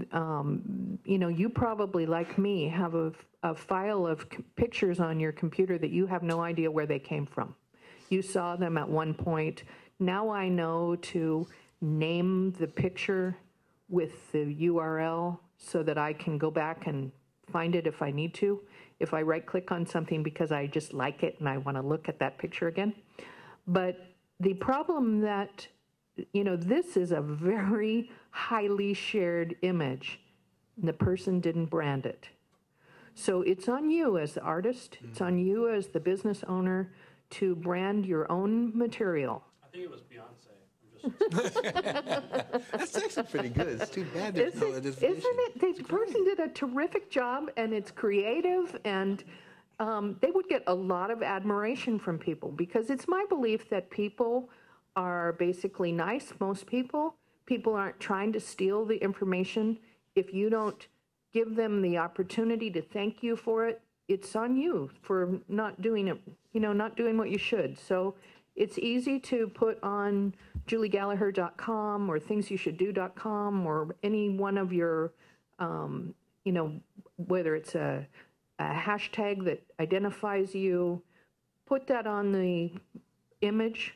um, you know, you probably, like me, have a, a file of c- pictures on your computer that you have no idea where they came from. You saw them at one point. Now I know to name the picture with the U R L so that I can go back and find it if I need to. If I right-click on something because I just like it and I want to look at that picture again. But the problem that, you know, this is a very highly shared image. And the person didn't brand it. So it's on you as the artist, it's on you as the business owner to brand your own material. I think it was Beyonce. I'm just. That's actually pretty good. It's too bad there's no Isn't, identification. isn't it? This person did a terrific job, and it's creative, and um, they would get a lot of admiration from people, because it's my belief that people are basically nice, most people. People aren't trying to steal the information. If you don't give them the opportunity to thank you for it, it's on you for not doing it, you know, not doing what you should. So it's easy to put on julie gallagher dot com or things you should do dot com or any one of your, um, you know, whether it's a, a hashtag that identifies you, put that on the image.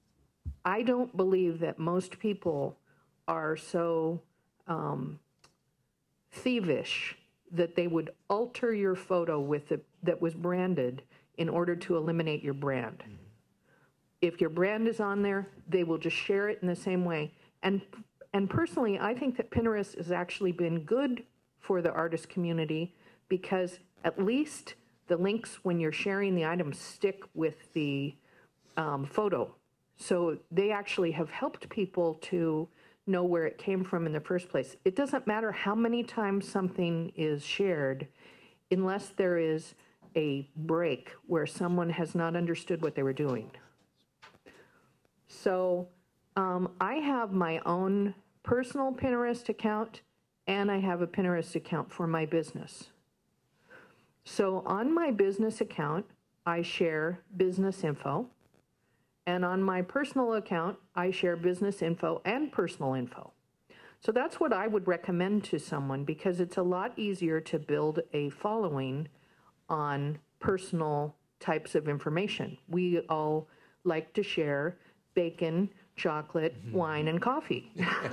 I don't believe that most people are so um, thievish that they would alter your photo with it that was branded in order to eliminate your brand. Mm-hmm. If your brand is on there, they will just share it in the same way. And and personally, I think that Pinterest has actually been good for the artist community, because at least the links when you're sharing the items stick with the um, photo. So they actually have helped people to know where it came from in the first place. It doesn't matter how many times something is shared, unless there is a break where someone has not understood what they were doing. So um, I have my own personal Pinterest account, and I have a Pinterest account for my business. So on my business account, I share business info. And on my personal account, I share business info and personal info. So that's what I would recommend to someone, because it's a lot easier to build a following on personal types of information. We all like to share bacon, chocolate, wine, and coffee.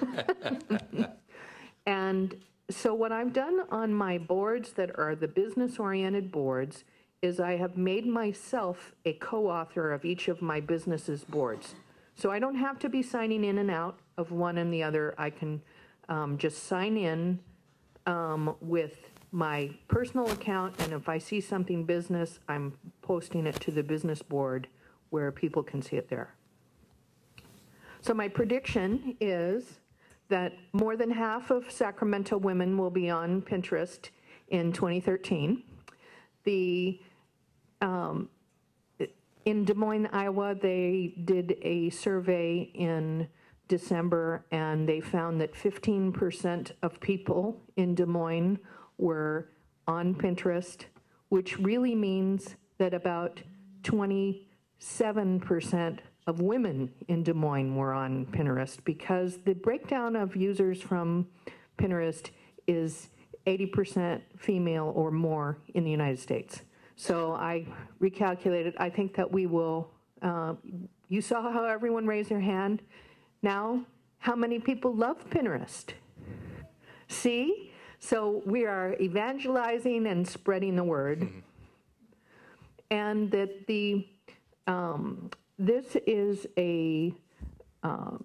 And so what I've done on my boards that are the business-oriented boards is I have made myself a co-author of each of my business's boards. So I don't have to be signing in and out of one and the other. I can um, just sign in um, with my personal account, and if I see something business, I'm posting it to the business board where people can see it there. So my prediction is that more than half of Sacramento women will be on Pinterest in twenty thirteen. The, um, in Des Moines, Iowa, they did a survey in December, and they found that fifteen percent of people in Des Moines were on Pinterest, which really means that about twenty-seven percent of women in Des Moines were on Pinterest, because the breakdown of users from Pinterest is eighty percent female or more in the United States. So I recalculated, I think that we will, uh, you saw how everyone raised their hand. Now, how many people love Pinterest? See? So we are evangelizing and spreading the word. Mm-hmm. And that the, um, this is a, uh,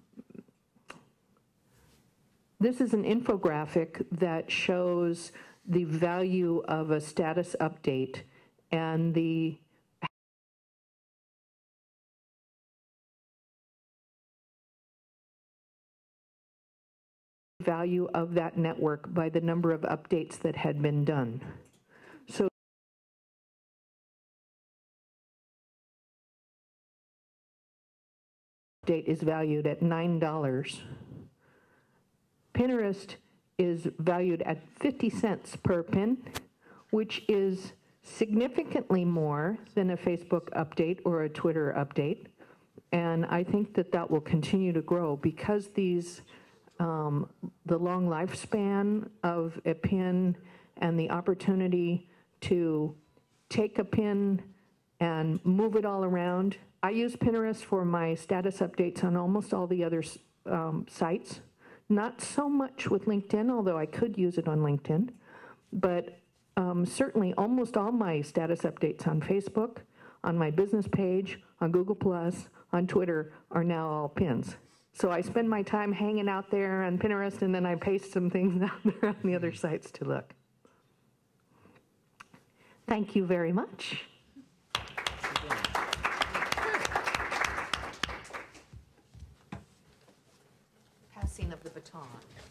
this is an infographic that shows the value of a status update and the value of that network by the number of updates that had been done. So update is valued at nine dollars. Pinterest is valued at fifty cents per pin, which is significantly more than a Facebook update or a Twitter update. And I think that that will continue to grow because these, um, the long lifespan of a pin and the opportunity to take a pin and move it all around. I use Pinterest for my status updates on almost all the other um, sites. Not so much with LinkedIn, although I could use it on LinkedIn, but um, certainly almost all my status updates on Facebook, on my business page, on Google Plus, on Twitter are now all pins. So I spend my time hanging out there on Pinterest, and then I paste some things out there on the other sites to look. Thank you very much. Passing of the baton.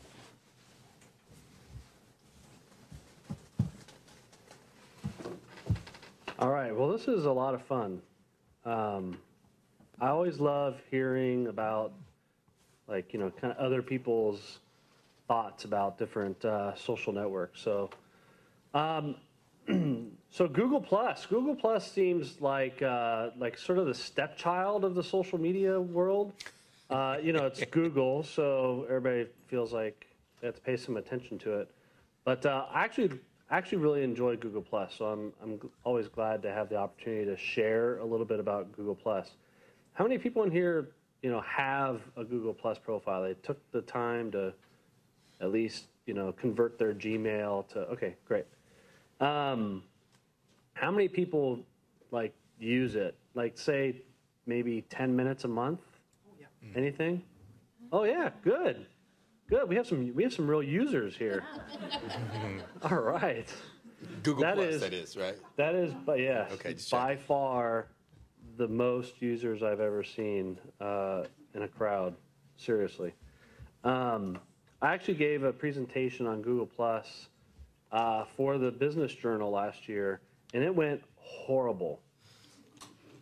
All right, well, this is a lot of fun. Um, I always love hearing about, like, you know, kind of other people's thoughts about different uh, social networks. So, um, so Google Plus. Google Plus seems like uh, like sort of the stepchild of the social media world. Uh, you know, it's Google, so everybody feels like they have to pay some attention to it. But uh, I actually actually really enjoy Google Plus, so I'm I'm always glad to have the opportunity to share a little bit about Google Plus. How many people in here, you know, have a Google Plus profile? They took the time to at least, you know, convert their Gmail to. Okay, great. Um, how many people like use it? Like, say, maybe ten minutes a month. Mm. Anything? Oh yeah, good, good. We have some we have some real users here. All right. Google that Plus, is, that is right. That is, but yes, okay, just by check. far the most users I've ever seen uh, in a crowd. Seriously, um, I actually gave a presentation on Google Plus uh, for the Business Journal last year, and it went horrible.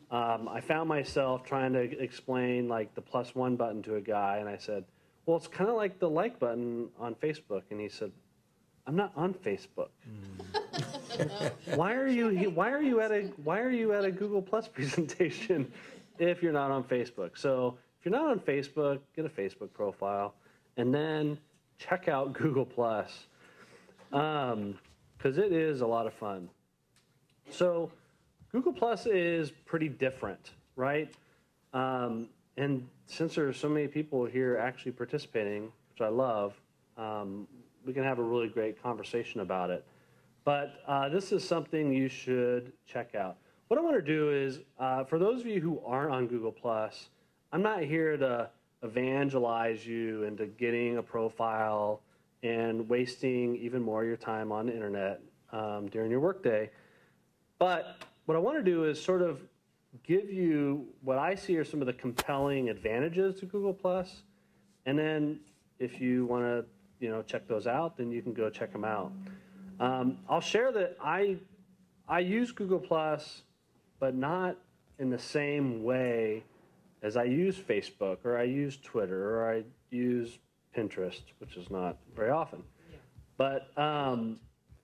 um, I found myself trying to explain like the plus one button to a guy, and I said, well, it's kind of like the like button on Facebook. And he said, I'm not on Facebook. Mm. why are you why are you at a why are you at a Google Plus presentation if you're not on Facebook? So if you're not on Facebook, get a Facebook profile, and then check out Google Plus, um, because it is a lot of fun. So Google Plus is pretty different, right? Um, and since there are so many people here actually participating, which I love, um, we can have a really great conversation about it. But uh, this is something you should check out. What I want to do is, uh, for those of you who aren't on Google Plus, I'm not here to evangelize you into getting a profile and wasting even more of your time on the internet um, during your workday. But what I want to do is sort of give you what I see are some of the compelling advantages to Google Plus, and then if you want to, you know, check those out, then you can go check them out. Um, I'll share that I I use Google Plus, but not in the same way as I use Facebook or I use Twitter or I use Pinterest, which is not very often. But um,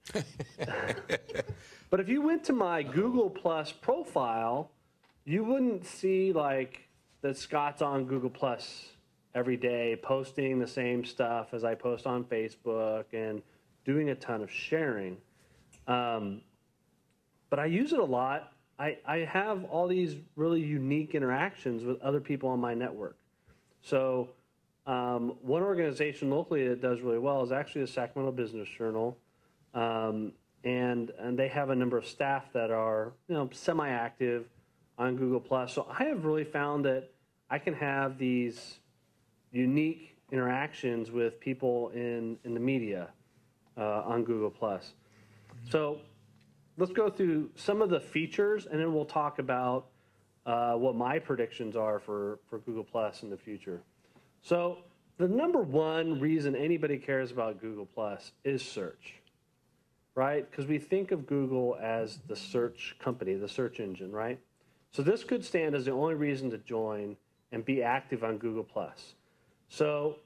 but if you went to my Google Plus profile, you wouldn't see like that Scott's on Google Plus every day posting the same stuff as I post on Facebook and doing a ton of sharing. Um, but I use it a lot. I, I have all these really unique interactions with other people on my network. So um, one organization locally that does really well is actually the Sacramento Business Journal. Um, and, and they have a number of staff that are, you know, semi-active on Google Plus. So I have really found that I can have these unique interactions with people in, in the media uh, on Google Plus. So let's go through some of the features, and then we'll talk about uh, what my predictions are for, for Google Plus in the future. So the number one reason anybody cares about Google Plus is search, right? Because we think of Google as the search company, the search engine, right? So this could stand as the only reason to join and be active on Google Plus. So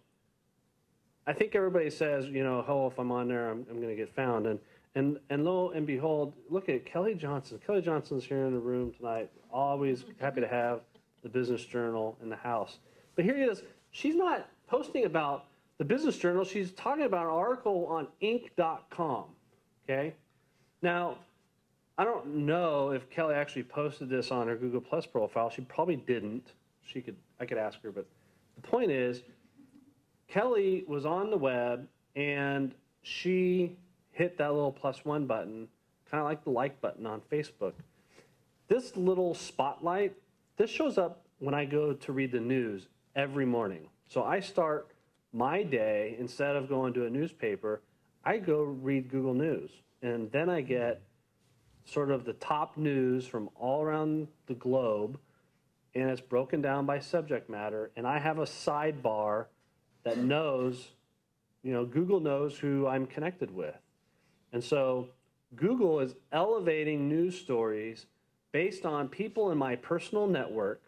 I think everybody says, you know, oh, if I'm on there, I'm, I'm going to get found. And, and, and lo and behold, look at Kelly Johnson. Kelly Johnson's here in the room tonight. Always happy to have the Business Journal in the house. But here he is. She's not posting about the Business Journal. She's talking about an article on Inc dot com, okay? Now, I don't know if Kelly actually posted this on her Google Plus profile. She probably didn't. She could, I could ask her, but the point is, Kelly was on the web and she hit that little plus one button, kind of like the like button on Facebook. This little spotlight, this shows up when I go to read the news every morning. So I start my day, instead of going to a newspaper, I go read Google News. And then I get sort of the top news from all around the globe, and it's broken down by subject matter. And I have a sidebar that knows, you know, Google knows who I'm connected with. And so Google is elevating news stories based on people in my personal network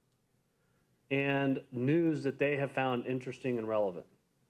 and news that they have found interesting and relevant.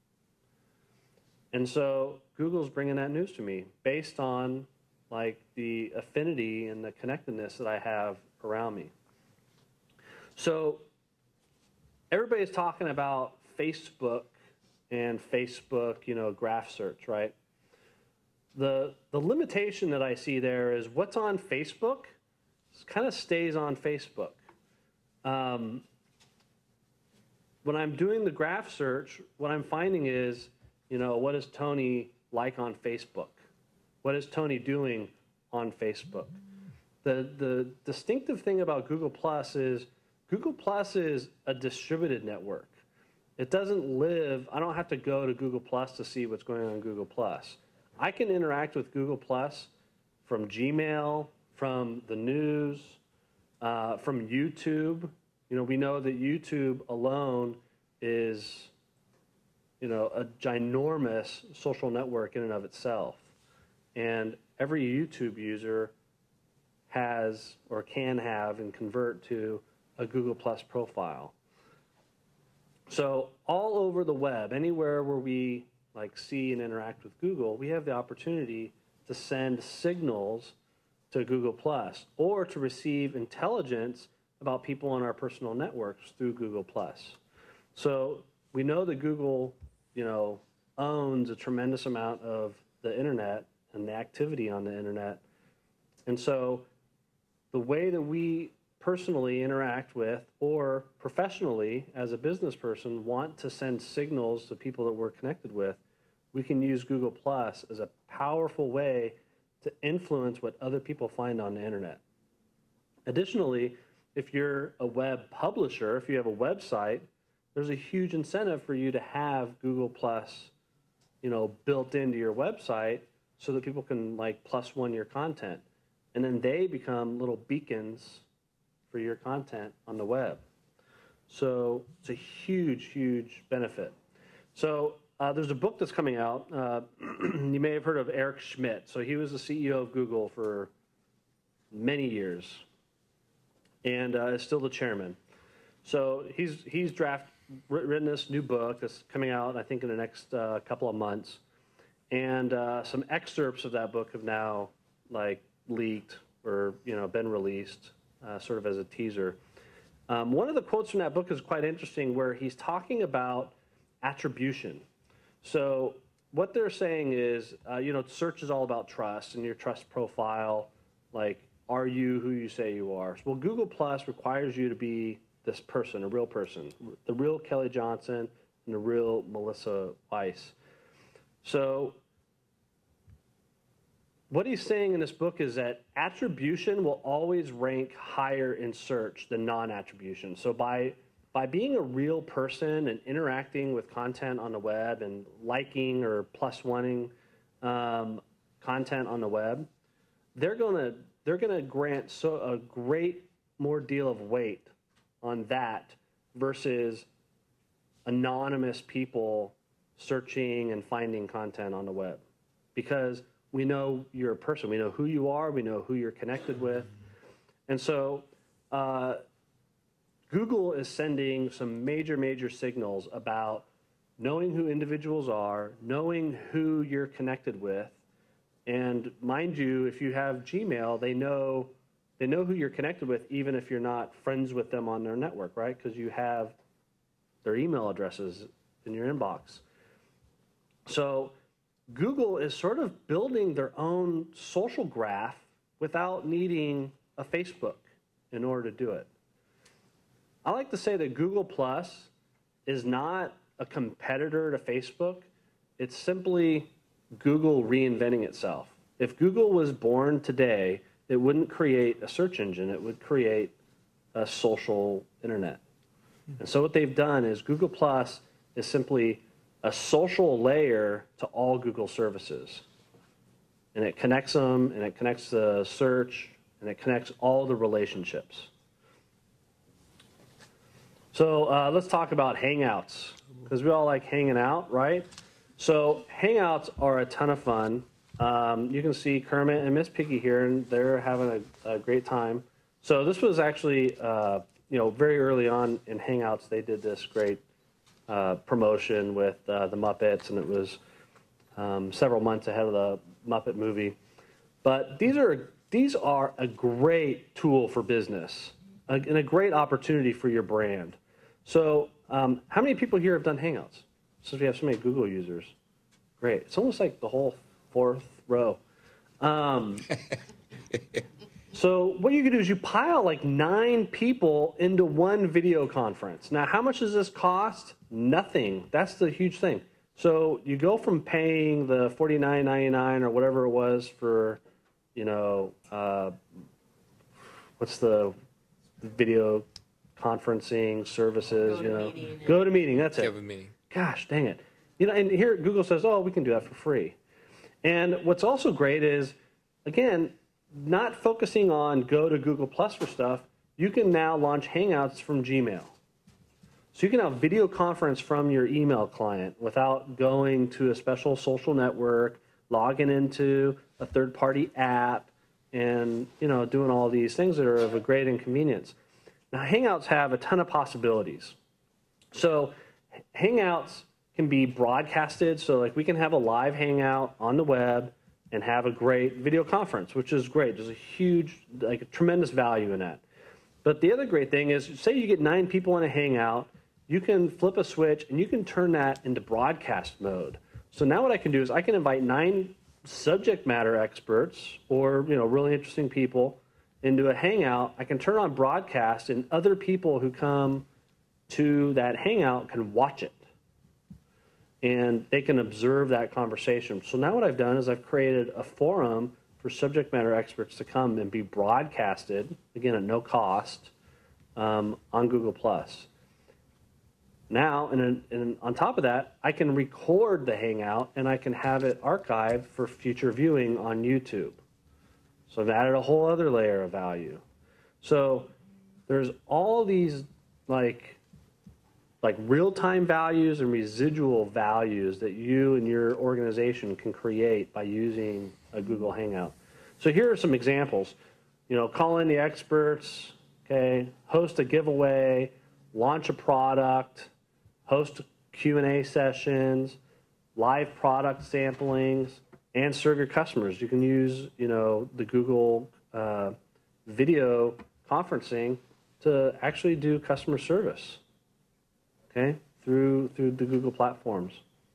And so Google's bringing that news to me based on like the affinity and the connectedness that I have around me. So everybody's talking about Facebook and Facebook, you know, graph search, right? The, the limitation that I see there is what's on Facebook kind of stays on Facebook. Um, when I'm doing the graph search, what I'm finding is, you know, what does Tony like on Facebook? What is Tony doing on Facebook? The, the distinctive thing about Google Plus is Google Plus is a distributed network. It doesn't live, I don't have to go to Google Plus to see what's going on in Google Plus. I can interact with Google Plus from Gmail, from the news, uh, from YouTube. You know, we know that YouTube alone is, you know, a ginormous social network in and of itself. And every YouTube user has or can have and convert to a Google Plus profile. So all over the web, anywhere where we like see and interact with Google, we have the opportunity to send signals to Google Plus or to receive intelligence about people on our personal networks through Google Plus. So we know that Google, you know, owns a tremendous amount of the internet and the activity on the internet. And so the way that we personally interact with or professionally as a business person want to send signals to people that we're connected with, we can use Google Plus as a powerful way to influence what other people find on the internet. Additionally, if you're a web publisher, if you have a website, there's a huge incentive for you to have Google Plus, you know, built into your website so that people can like plus one your content. And then they become little beacons for your content on the web. So it's a huge, huge benefit. So uh, there's a book that's coming out. Uh, you may have heard of Eric Schmidt. So he was the C E O of Google for many years and uh, is still the chairman. So he's, he's draft, written this new book that's coming out, I think, in the next uh, couple of months. And uh, some excerpts of that book have now like leaked or, you know, been released uh, sort of as a teaser. Um, one of the quotes from that book is quite interesting, where he's talking about attribution. So what they're saying is, uh, you know, search is all about trust and your trust profile. Like, are you who you say you are? Well, Google Plus requires you to be this person, a real person, the real Kelly Johnson and the real Melissa Weiss. So what he's saying in this book is that attribution will always rank higher in search than non-attribution. So by, by being a real person and interacting with content on the web and liking or plus wanting um, content on the web, they're gonna, they're gonna grant so a great more deal of weight on that versus anonymous people searching and finding content on the web. Because we know you're a person, we know who you are, we know who you're connected with. And so uh, Google is sending some major, major signals about knowing who individuals are, knowing who you're connected with. And mind you, if you have Gmail, they know They know who you're connected with, even if you're not friends with them on their network, right? Because you have their email addresses in your inbox. So Google is sort of building their own social graph without needing a Facebook in order to do it. I like to say that Google Plus is not a competitor to Facebook. It's simply Google reinventing itself. If Google was born today, it wouldn't create a search engine. It would create a social internet. And so what they've done is Google Plus is simply a social layer to all Google services. And it connects them, and it connects the search, and it connects all the relationships. So uh, let's talk about Hangouts, because we all like hanging out, right? So Hangouts are a ton of fun. Um, you can see Kermit and Miss Piggy here, and they're having a, a great time. So this was actually, uh, you know, very early on in Hangouts, they did this great uh, promotion with uh, the Muppets, and it was um, several months ahead of the Muppet movie. But these are these are a great tool for business, a, and a great opportunity for your brand. So um, how many people here have done Hangouts? Since we have so many Google users. Great. It's almost like the whole fourth row. Um, so what you can do is you pile like nine people into one video conference. Now, how much does this cost? Nothing. That's the huge thing. So you go from paying the forty-nine ninety-nine or whatever it was for, you know, uh, what's the video conferencing services, you know, GoToMeeting, that's it. GoToMeeting. Gosh, dang it. You know, and here Google says, oh, we can do that for free. And what's also great is, again, not focusing on go to Google Plus for stuff, you can now launch Hangouts from Gmail. So you can have video conference from your email client without going to a special social network, logging into a third-party app, and, you know, doing all these things that are of a great inconvenience. Now, Hangouts have a ton of possibilities. So Hangouts can be broadcasted, so like we can have a live Hangout on the web and have a great video conference, which is great. There's a huge, like a tremendous value in that. But the other great thing is, say you get nine people in a Hangout, you can flip a switch and you can turn that into broadcast mode. So now what I can do is I can invite nine subject matter experts or, you know, really interesting people into a Hangout. I can turn on broadcast and other people who come to that Hangout can watch it. And they can observe that conversation. So now what I've done is I've created a forum for subject matter experts to come and be broadcasted, again, at no cost, um, on Google Plus. Now, and, and on top of that, I can record the Hangout and I can have it archived for future viewing on YouTube. So I've added a whole other layer of value. So there's all these like like real-time values and residual values that you and your organization can create by using a Google Hangout. So here are some examples. You know, call in the experts, okay, host a giveaway, launch a product, host Q and A sessions, live product samplings, and serve your customers. You can use, you know, the Google uh, video conferencing to actually do customer service. Okay, through through the Google platforms.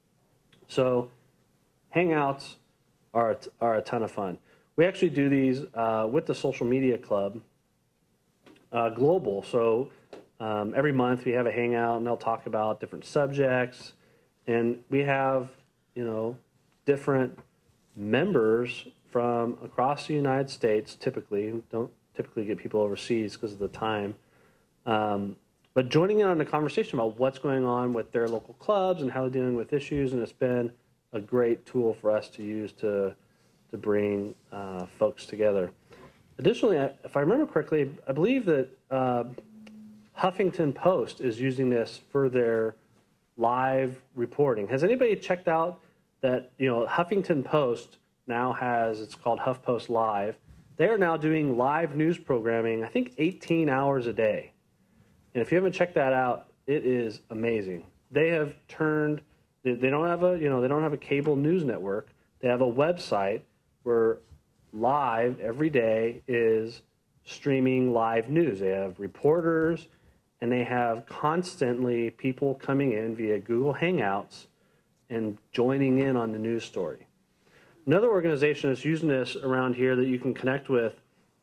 So Hangouts are, are a ton of fun. We actually do these uh, with the Social Media Club uh, global. So um, every month we have a Hangout and they'll talk about different subjects. And we have, you know, different members from across the United States, typically. Don't typically get people overseas because of the time. Um, But joining in on the conversation about what's going on with their local clubs and how they're dealing with issues, and it's been a great tool for us to use to, to bring uh, folks together. Additionally, if I remember correctly, I believe that uh, Huffington Post is using this for their live reporting. Has anybody checked out that, you know, Huffington Post now has, it's called HuffPost Live. They are now doing live news programming, I think eighteen hours a day. And if you haven't checked that out, it is amazing. They have turned, they don't have a, you know, they don't have a cable news network. They have a website where live every day is streaming live news. They have reporters and they have constantly people coming in via Google Hangouts and joining in on the news story. Another organization that's using this around here that you can connect with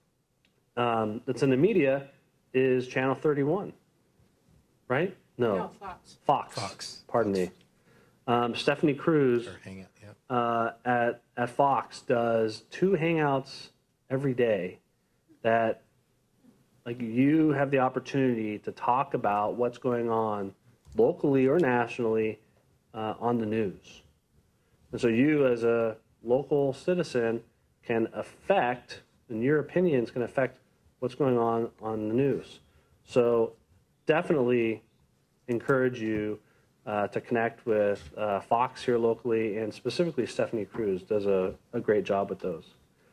um, that's in the media is Channel thirty-one, right? No, No, Fox. Fox. Fox. Pardon me. Um, Stephanie Cruz Or Hangout, yeah. uh, at at Fox does two Hangouts every day that, like, you have the opportunity to talk about what's going on locally or nationally uh, on the news, and so you as a local citizen can affect, and your opinions can affect what's going on on the news. So definitely encourage you uh, to connect with uh, Fox here locally, and specifically Stephanie Cruz does a, a great job with those.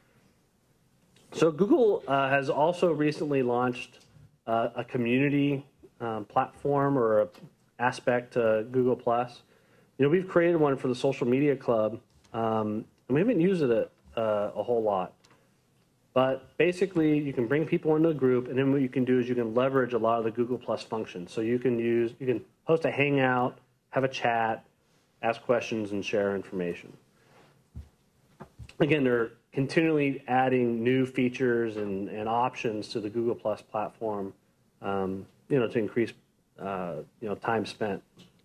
So Google uh, has also recently launched uh, a community um, platform or a aspect to Google Plus. You know, we've created one for the Social Media Club, um, and we haven't used it a, uh, a whole lot. But basically, you can bring people into a group, and then what you can do is you can leverage a lot of the Google Plus functions. So you can use, you can host a Hangout, have a chat, ask questions, and share information. Again, they're continually adding new features and, and options to the Google Plus platform, um, you know, to increase, uh, you know, time spent.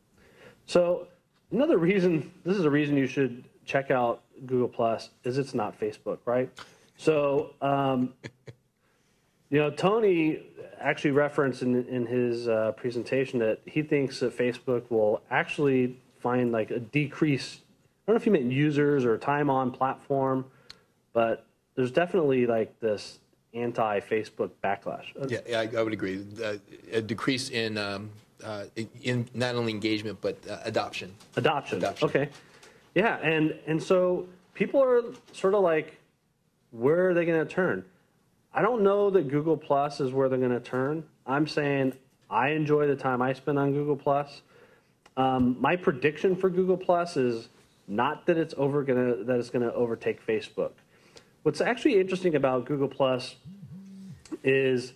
So another reason, this is a reason you should check out Google Plus, is it's not Facebook, right? So, um, you know, Tony actually referenced in, in his uh, presentation that he thinks that Facebook will actually find like a decrease. I don't know if he meant users or time on platform, but there's definitely like this anti-Facebook backlash. Yeah, yeah, I, I would agree. Uh, a decrease in, um, uh, in, in not only engagement, but uh, adoption. Adoption. Adoption. Okay. Yeah, and, and so people are sort of like, where are they going to turn? I don't know that Google Plus is where they're going to turn. I'm saying I enjoy the time I spend on Google Plus. Um, my prediction for Google Plus is not that it's over gonna that it's going to overtake Facebook. What's actually interesting about Google Plus is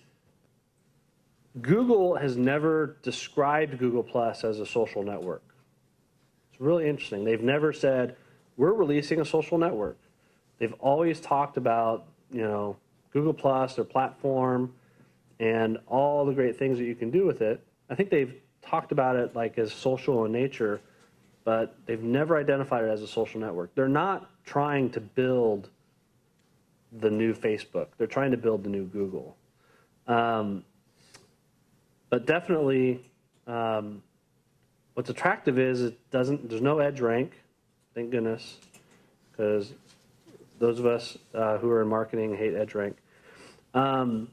Google has never described Google Plus as a social network. It's really interesting. They've never said, we're releasing a social network. They've always talked about, you know, Google Plus, their platform, and all the great things that you can do with it. I think they've talked about it like as social in nature, but they've never identified it as a social network. They're not trying to build the new Facebook. They're trying to build the new Google. Um, but definitely, um, what's attractive is it doesn't. There's no edge rank, thank goodness, because those of us uh, who are in marketing hate edge rank. Um,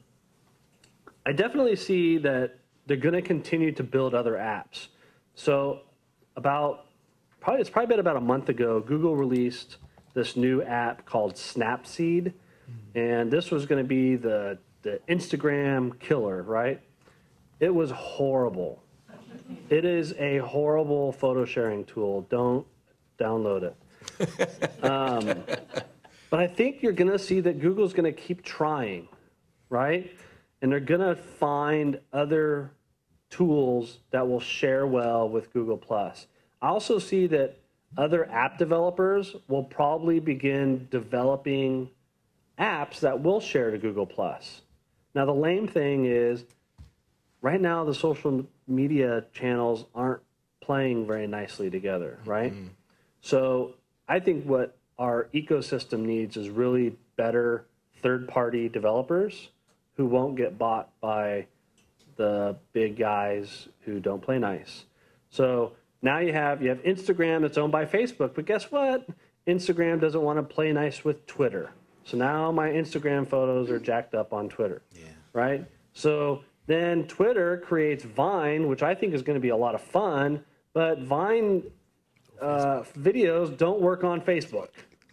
I definitely see that they're going to continue to build other apps. So about probably it's probably been about a month ago, Google released this new app called Snapseed, and this was going to be the the Instagram killer, right? It was horrible. It is a horrible photo sharing tool. Don't download it. Um, but I think you're going to see that Google's going to keep trying, right? And they're going to find other tools that will share well with Google Plus. I also see that other app developers will probably begin developing apps that will share to Google Plus. Now, the lame thing is, right now, the social media channels aren't playing very nicely together, right? Mm-hmm. So I think what our ecosystem needs is really better third-party developers who won't get bought by the big guys who don't play nice. So now you have you have Instagram that's owned by Facebook, but guess what? Instagram doesn't want to play nice with Twitter. So now my Instagram photos are jacked up on Twitter, yeah. Right? So then Twitter creates Vine, which I think is going to be a lot of fun, but Vine uh, videos don't work on Facebook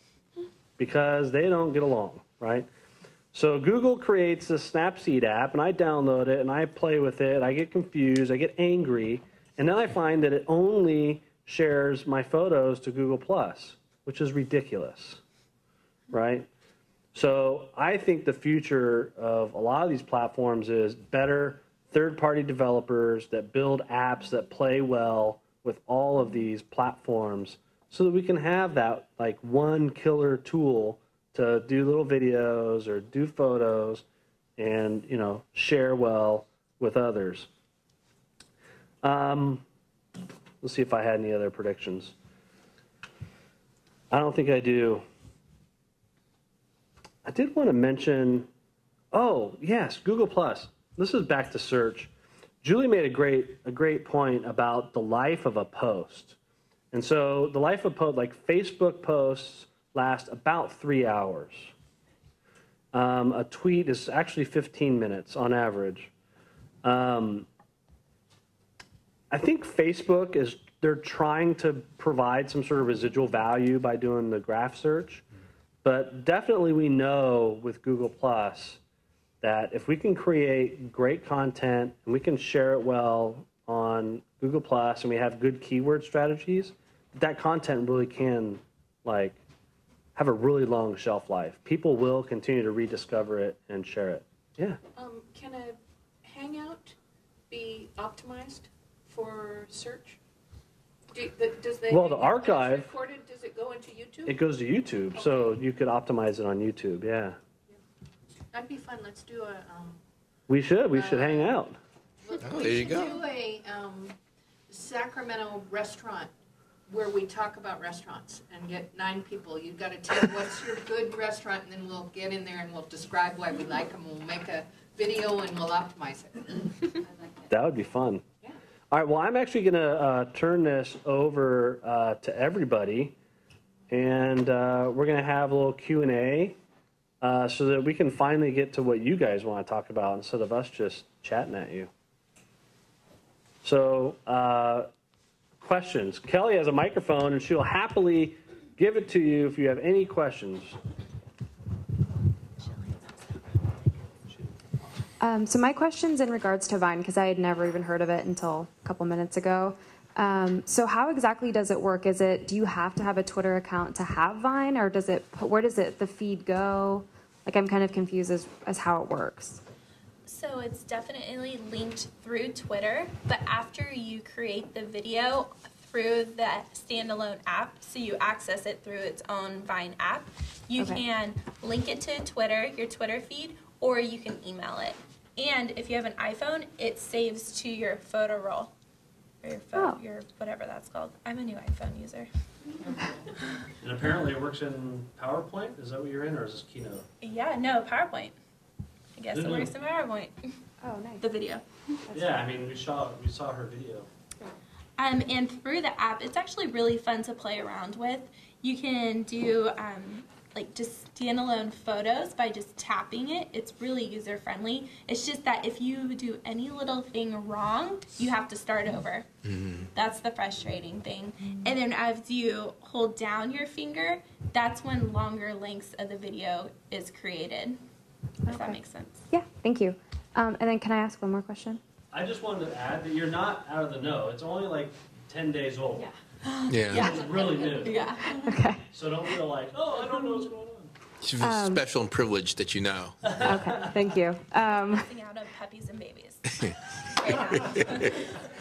because they don't get along, right? So Google creates this Snapseed app, and I download it, and I play with it. I get confused. I get angry. And then I find that it only shares my photos to Google Plus, which is ridiculous, right? So I think the future of a lot of these platforms is better third-party developers that build apps that play well with all of these platforms so that we can have that like one killer tool to do little videos or do photos and, you know, share well with others. Um, let's see if I had any other predictions. I don't think I do. I did want to mention, oh, yes, Google Plus. This is back to search. Julie made a great, a great point about the life of a post. And so the life of a post, like Facebook posts, last about three hours. Um, a tweet is actually fifteen minutes on average. Um, I think Facebook is, they're trying to provide some sort of residual value by doing the graph search. But definitely we know with Google Plus that if we can create great content and we can share it well on Google Plus and we have good keyword strategies, that content really can like have a really long shelf life. People will continue to rediscover it and share it. Yeah. Um, can a Hangout be optimized for search? Do, the, does the well, the archive recorded, does it go into YouTube? It goes to YouTube, okay. So you could optimize it on YouTube. Yeah. That'd be fun. Let's do a. Um, we should. We uh, should hang out. Look, oh, we there you should go. do a um, Sacramento restaurant where we talk about restaurants and get nine people. You've got to tell what's your good restaurant, and then we'll get in there and we'll describe why we like them. We'll make a video and we'll optimize it. I like that. That would be fun. Yeah. All right. Well, I'm actually going to uh, turn this over uh, to everybody, and uh, we're going to have a little Q and A uh, so that we can finally get to what you guys want to talk about instead of us just chatting at you. So. Uh, Questions. Kelly has a microphone, and she'll happily give it to you if you have any questions. Um, so my question's in regards to Vine, because I had never even heard of it until a couple minutes ago. Um, so how exactly does it work? Is it, do you have to have a Twitter account to have Vine, or does it, where does it, the feed go? Like, I'm kind of confused as, as how it works. So it's definitely linked through Twitter, but after you create the video through the standalone app, so you access it through its own Vine app, you Okay. can link it to Twitter, your Twitter feed, or you can email it. And if you have an iPhone, it saves to your photo roll, or your, photo, Oh. your whatever that's called. I'm a new iPhone user. And apparently it works in PowerPoint? Is that what you're in, or is this Keynote? Yeah, no, PowerPoint. I guess it Mhm. works in PowerPoint. Oh, nice. The video. Yeah, I mean, we saw, we saw her video. Um, and through the app, it's actually really fun to play around with. You can do um, like just standalone photos by just tapping it. It's really user friendly. It's just that if you do any little thing wrong, you have to start over. Mm-hmm. That's the frustrating thing. And then as you hold down your finger, that's when longer lengths of the video is created. If that makes sense. Yeah, thank you. Um, and then can I ask one more question? I just wanted to add that you're not out of the know. It's only like ten days old. Yeah. Yeah. Yeah. It's really new. Yeah. Okay. So don't feel like, oh, I don't know what's going on. It's Um, special and privileged that you know. Okay, thank you. Um, Missing out on puppies and babies. Right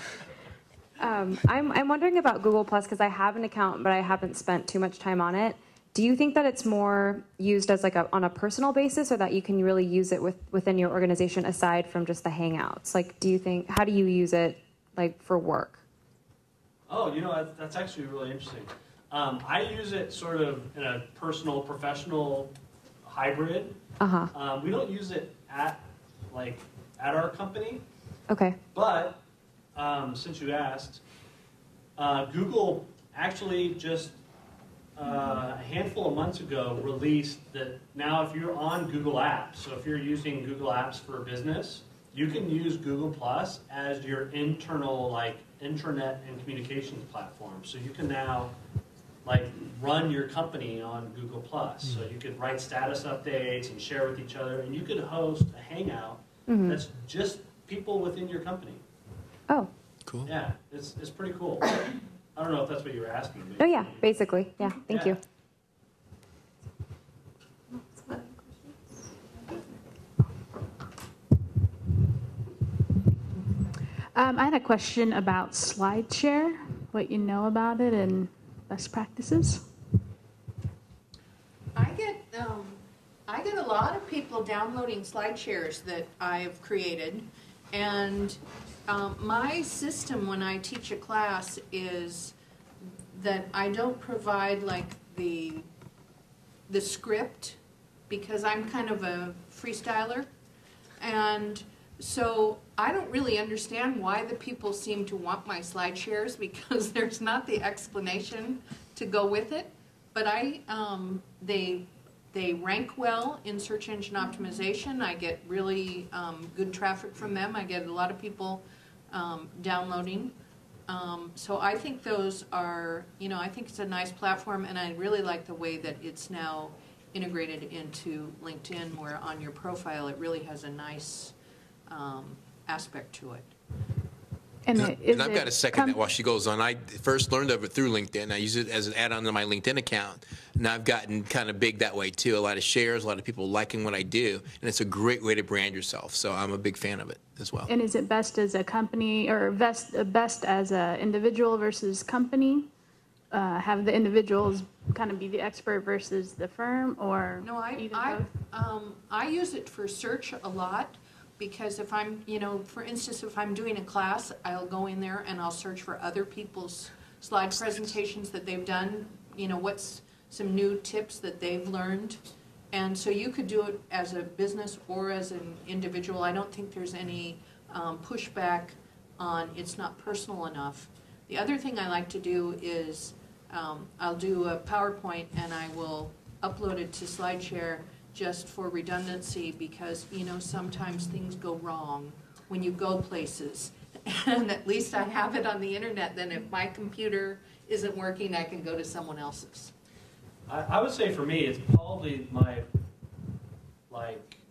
now. um, I'm, I'm wondering about Google Plus, because I have an account, but I haven't spent too much time on it. Do you think that it's more used as like a, on a personal basis, or that you can really use it with, within your organization aside from just the Hangouts? Like, do you think, how do you use it like for work? Oh, you know, that's- that's actually really interesting. Um, I use it sort of in a personal, professional hybrid. Uh-huh. Um, we don't use it at, like, at our company, Okay. but um, since you asked, uh, Google actually just uh, a handful of months ago released that now if you're on Google Apps, so if you're using Google Apps for business, you can use Google Plus as your internal, like, intranet and communications platform. So you can now, like, run your company on Google Plus. So you could write status updates and share with each other, and you could host a hangout Mhm. that's just people within your company. Oh. Cool. Yeah, it's, it's pretty cool. I don't know if that's what you were asking me. Oh, yeah, basically. Yeah, thank Yeah. you. Um, I had a question about SlideShare, what you know about it and best practices. I get, um, I get a lot of people downloading SlideShares that I've created, and um, my system when I teach a class is that I don't provide like the the script, because I'm kind of a freestyler, and so I don't really understand why the people seem to want my SlideShares, because there's not the explanation to go with it. But I, um, they, they rank well in search engine optimization. I get really um, good traffic from them. I get a lot of people um, downloading. Um, so I think those are, you know, I think it's a nice platform, and I really like the way that it's now integrated into LinkedIn, where on your profile it really has a nice um, aspect to it. And, And, it, is and I've it got to second com- that while she goes on. I first learned of it through LinkedIn. I use it as an add-on to my LinkedIn account, and I've gotten kind of big that way too. A lot of shares, a lot of people liking what I do, and it's a great way to brand yourself. So I'm a big fan of it as well. And is it best as a company, or best best as an individual versus company? Uh, have the individuals kind of be the expert versus the firm, or No, I, even I, both? um, I use it for search a lot, because if I'm, you know, for instance, if I'm doing a class, I'll go in there and I'll search for other people's slide presentations that they've done, you know, what's some new tips that they've learned. And so you could do it as a business or as an individual. I don't think there's any um, pushback on it's not personal enough. The other thing I like to do is um, I'll do a PowerPoint and I will upload it to SlideShare just for redundancy, because, you know, sometimes things go wrong when you go places. And at least I have it on the internet, then if my computer isn't working, I can go to someone else's. I, I would say for me, it's probably my, like,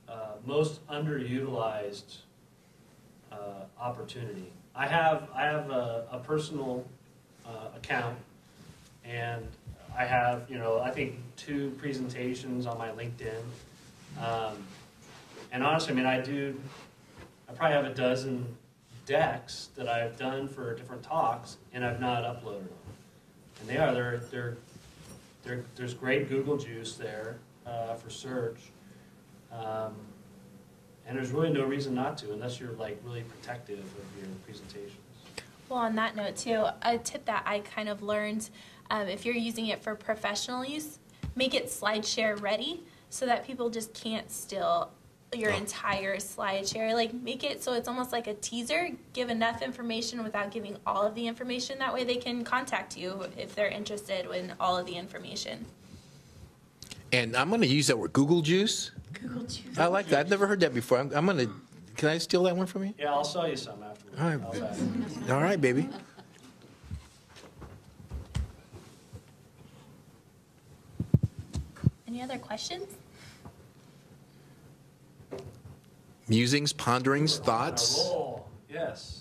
uh, most underutilized uh, opportunity. I have I have a, a personal uh, account, and I have you know I think two presentations on my LinkedIn, um, and honestly, I mean I do I probably have a dozen decks that I've done for different talks, and I've not uploaded them. And they are they're they're, they're there's great Google juice there uh, for search. Um, and there's really no reason not to, unless you're like really protective of your presentations. Well, on that note too, a tip that I kind of learned, um, if you're using it for professional use, make it SlideShare ready so that people just can't steal your entire SlideShare. Like make it so it's almost like a teaser, give enough information without giving all of the information. That way they can contact you if they're interested in all of the information. And I'm going to use that word, Google Juice. Google Juice. I like that. I've never heard that before. I'm, I'm going to, can I steal that one from you? Yeah, I'll sell you some afterwards. All right, How's that? all right, baby. Any other questions? Musings, ponderings, thoughts. Roll. Yes.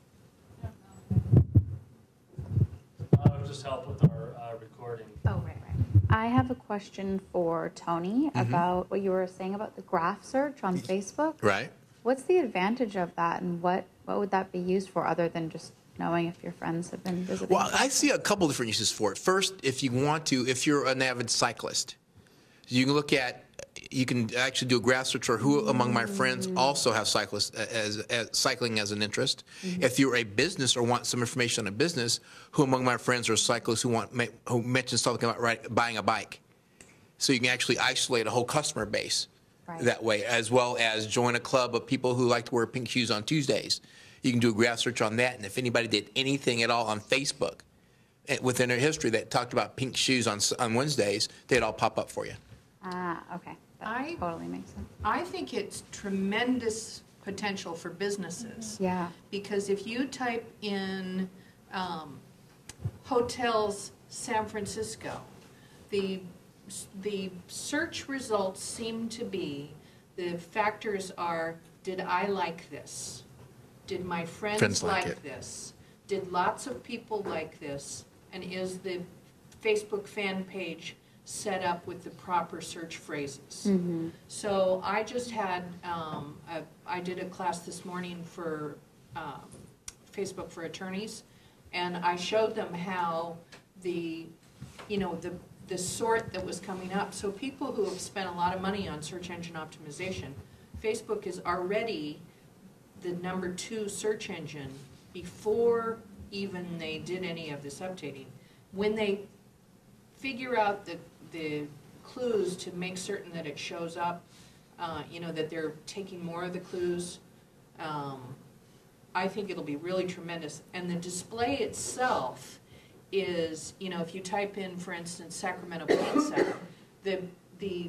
Uh, just help with our uh, recording. Oh, right, right. I have a question for Tony Mm-hmm. about what you were saying about the graph search on Facebook. Right. What's the advantage of that, and what, what would that be used for other than just knowing if your friends have been visiting? Well, I see a couple different uses for it. First, if you want to, if you're an avid cyclist, you can look at, you can actually do a graph search for who among my friends also have cyclists as, as cycling as an interest. Mm-hmm. If you're a business or want some information on a business, who among my friends are cyclists who want who mention something about right, buying a bike. So you can actually isolate a whole customer base right. that way, as well as join a club of people who like to wear pink shoes on Tuesdays. You can do a graph search on that, and if anybody did anything at all on Facebook within their history that talked about pink shoes on on Wednesdays, they'd all pop up for you. Ah, okay. That I- totally makes sense. I think it's tremendous potential for businesses. Yeah. Because if you type in um, hotels San Francisco, the, the search results seem to be, the factors are, did I like this? Did my friends, Friends like like it. this? Did lots of people like this? And is the Facebook fan page set up with the proper search phrases? Mm-hmm. So I just had, um, a, I did a class this morning for um, Facebook for attorneys, and I showed them how the, you know, the, the sort that was coming up. So people who have spent a lot of money on search engine optimization, Facebook is already the number two search engine before even they did any of this updating. When they figure out the, the clues to make certain that it shows up, uh, you know, that they're taking more of the clues, um, I think it'll be really tremendous. And the display itself is, you know, if you type in, for instance, Sacramento Pizza, the, the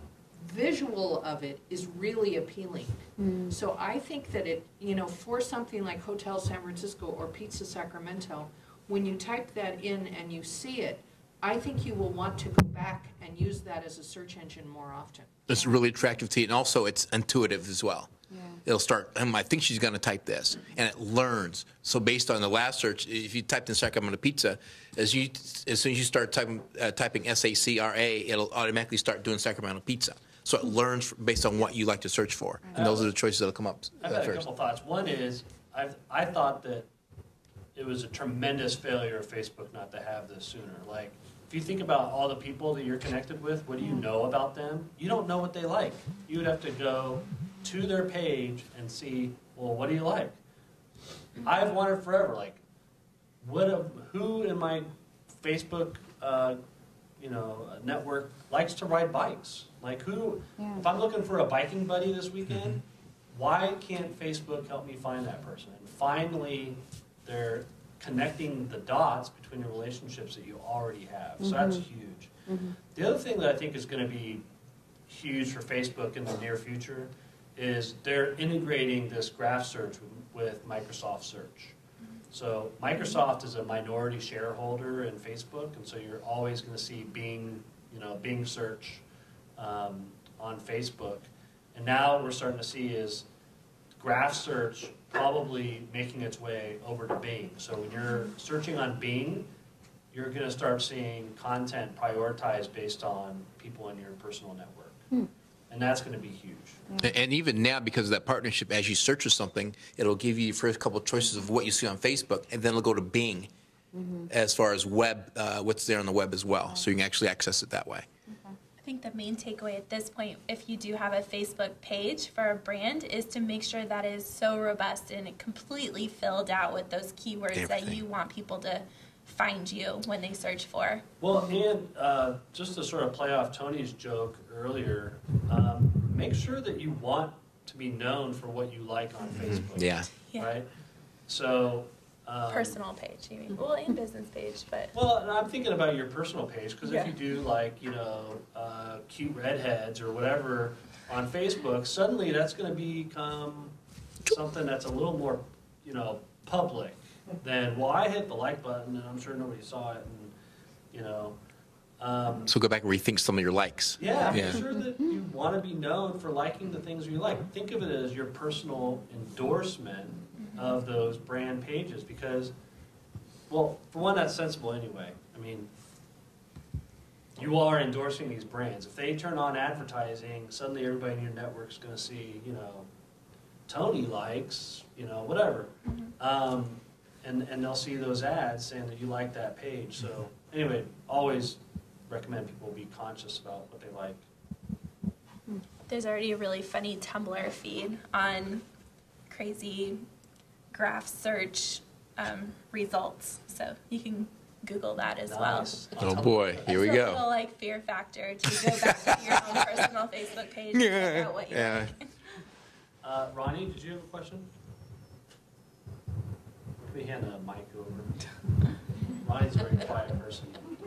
visual of it is really appealing. Mm. So I think that it, you know, for something like Hotel San Francisco or Pizza Sacramento, when you type that in and you see it, I think you will want to go back and use that as a search engine more often. It's really attractive to you, and also it's intuitive as well. Yeah. It'll start, um, I think she's going to type this, and it learns. So based on the last search, if you typed in Sacramento Pizza, as you as soon as you start typing, uh, typing S A C R A, it'll automatically start doing Sacramento Pizza. So it learns based on what you like to search for, and those are the choices that'll come up uh, I've had a first. couple thoughts. One is, I've, I thought that it was a tremendous failure of Facebook not to have this sooner. Like, if you think about all the people that you're connected with, what do you know about them? You don't know what they like. You would have to go to their page and see, well, what do you like? I've wondered forever, like, what a, who in my Facebook, uh, you know, network likes to ride bikes? Like, who? Yeah. If I'm looking for a biking buddy this weekend, why can't Facebook help me find that person? And finally, they're connecting the dots between the relationships that you already have. So that's huge. Mm-hmm. The other thing that I think is going to be huge for Facebook in the near future is they're integrating this graph search with Microsoft Search. So Microsoft is a minority shareholder in Facebook, and so you're always going to see Bing, you know, Bing search um, on Facebook. And now we're starting to see is graph search probably making its way over to Bing. So when you're searching on Bing, you're going to start seeing content prioritized based on people in your personal network. Hmm. And that's going to be huge. And- And even now, because of that partnership, as you search for something, it'll give you your first couple of choices of what you see on Facebook, and then it'll go to Bing as far as web, uh, what's there on the web as well. So you can actually access it that way. I think the main takeaway at this point, if you do have a Facebook page for a brand, is to make sure that is so robust and completely filled out with those keywords that Everything. you want people to find you when they search for. Well, and uh, just to sort of play off Tony's joke earlier, um, make sure that you want to be known for what you like on Facebook. Yeah. Yeah. Right? So. Um, Personal page, you mean? Well, and business page, but Well, and I'm thinking about your personal page, because Yeah. if you do like, you know, uh, cute redheads or whatever on Facebook, suddenly that's going to become something that's a little more, you know, public than, well, I hit the like button and I'm sure nobody saw it, and, you know. Um, So go back and rethink some of your likes. yeah, Yeah. make sure that you want to be known for liking the things you like. Think of it as your personal endorsement of those brand pages, because, well, for one, that's sensible anyway. I mean, you are endorsing these brands. If they turn on advertising, suddenly everybody in your network is going to see, you know, Tony likes, you know, whatever. Um, and, and they'll see those ads saying that you like that page. So anyway, always recommend people be conscious about what they like. there's already a really funny Tumblr feed on crazy graph search um, results. So you can Google that as Nice. Oh boy, here we It's a go. little like Fear Factor to go back to your own personal Facebook page and figure out what you Yeah. like. Uh, Ronnie, did you have a question? Let me hand the mic over. Ronnie's a very quiet person.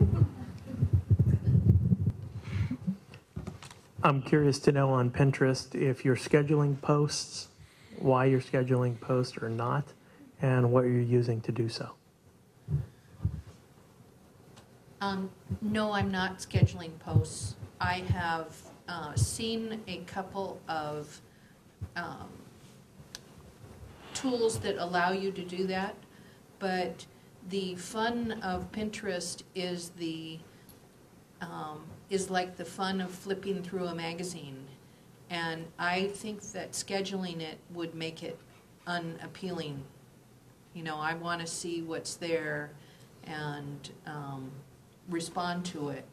I'm curious to know on Pinterest if you're scheduling posts, why you're scheduling posts or not, and what you're using to do so. Um, no, I'm not scheduling posts. I have uh, seen a couple of um, tools that allow you to do that, but the fun of Pinterest is the um, is like the fun of flipping through a magazine, and I think that scheduling it would make it unappealing. You know, I want to see what's there and um, respond to it.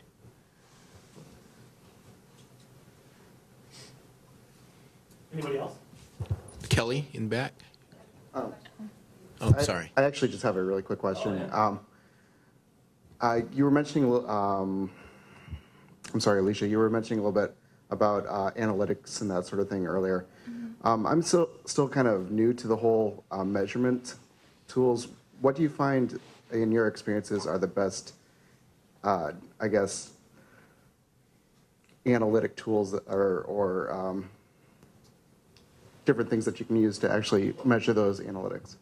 Anybody else? Kelly in back. Um, Oh, I- sorry. I actually just have a really quick question. Oh, yeah. Um, uh, You were mentioning, um, I'm sorry, Alicia, you were mentioning a little bit about uh, analytics and that sort of thing earlier. Um, I'm still, still kind of new to the whole uh, measurement tools. What do you find, in your experiences, are the best, uh, I guess, analytic tools that are, or um, different things that you can use to actually measure those analytics?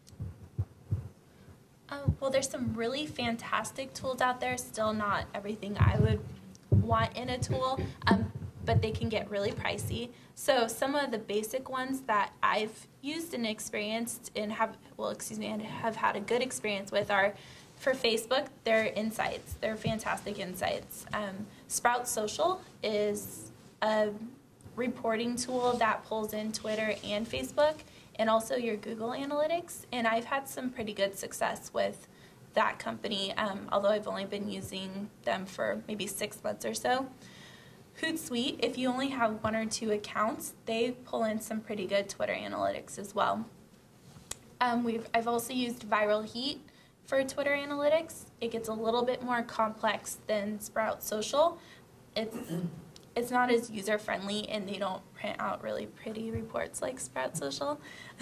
Um, well, there's some really fantastic tools out there. Still not everything I would want in a tool, um, but they can get really pricey. So some of the basic ones that I've used and experienced and have, well, excuse me, and have had a good experience with are, for Facebook, they're insights. They're fantastic insights. Um, Sprout Social is a reporting tool that pulls in Twitter and Facebook, and also your Google Analytics. And I've had some pretty good success with that company, um, although I've only been using them for maybe six months or so. Hootsuite, if you only have one or two accounts, they pull in some pretty good Twitter analytics as well. Um, we've, I've also used Viral Heat for Twitter analytics. It gets a little bit more complex than Sprout Social. It's It's not as user-friendly, and they don't print out really pretty reports like Sprout Social.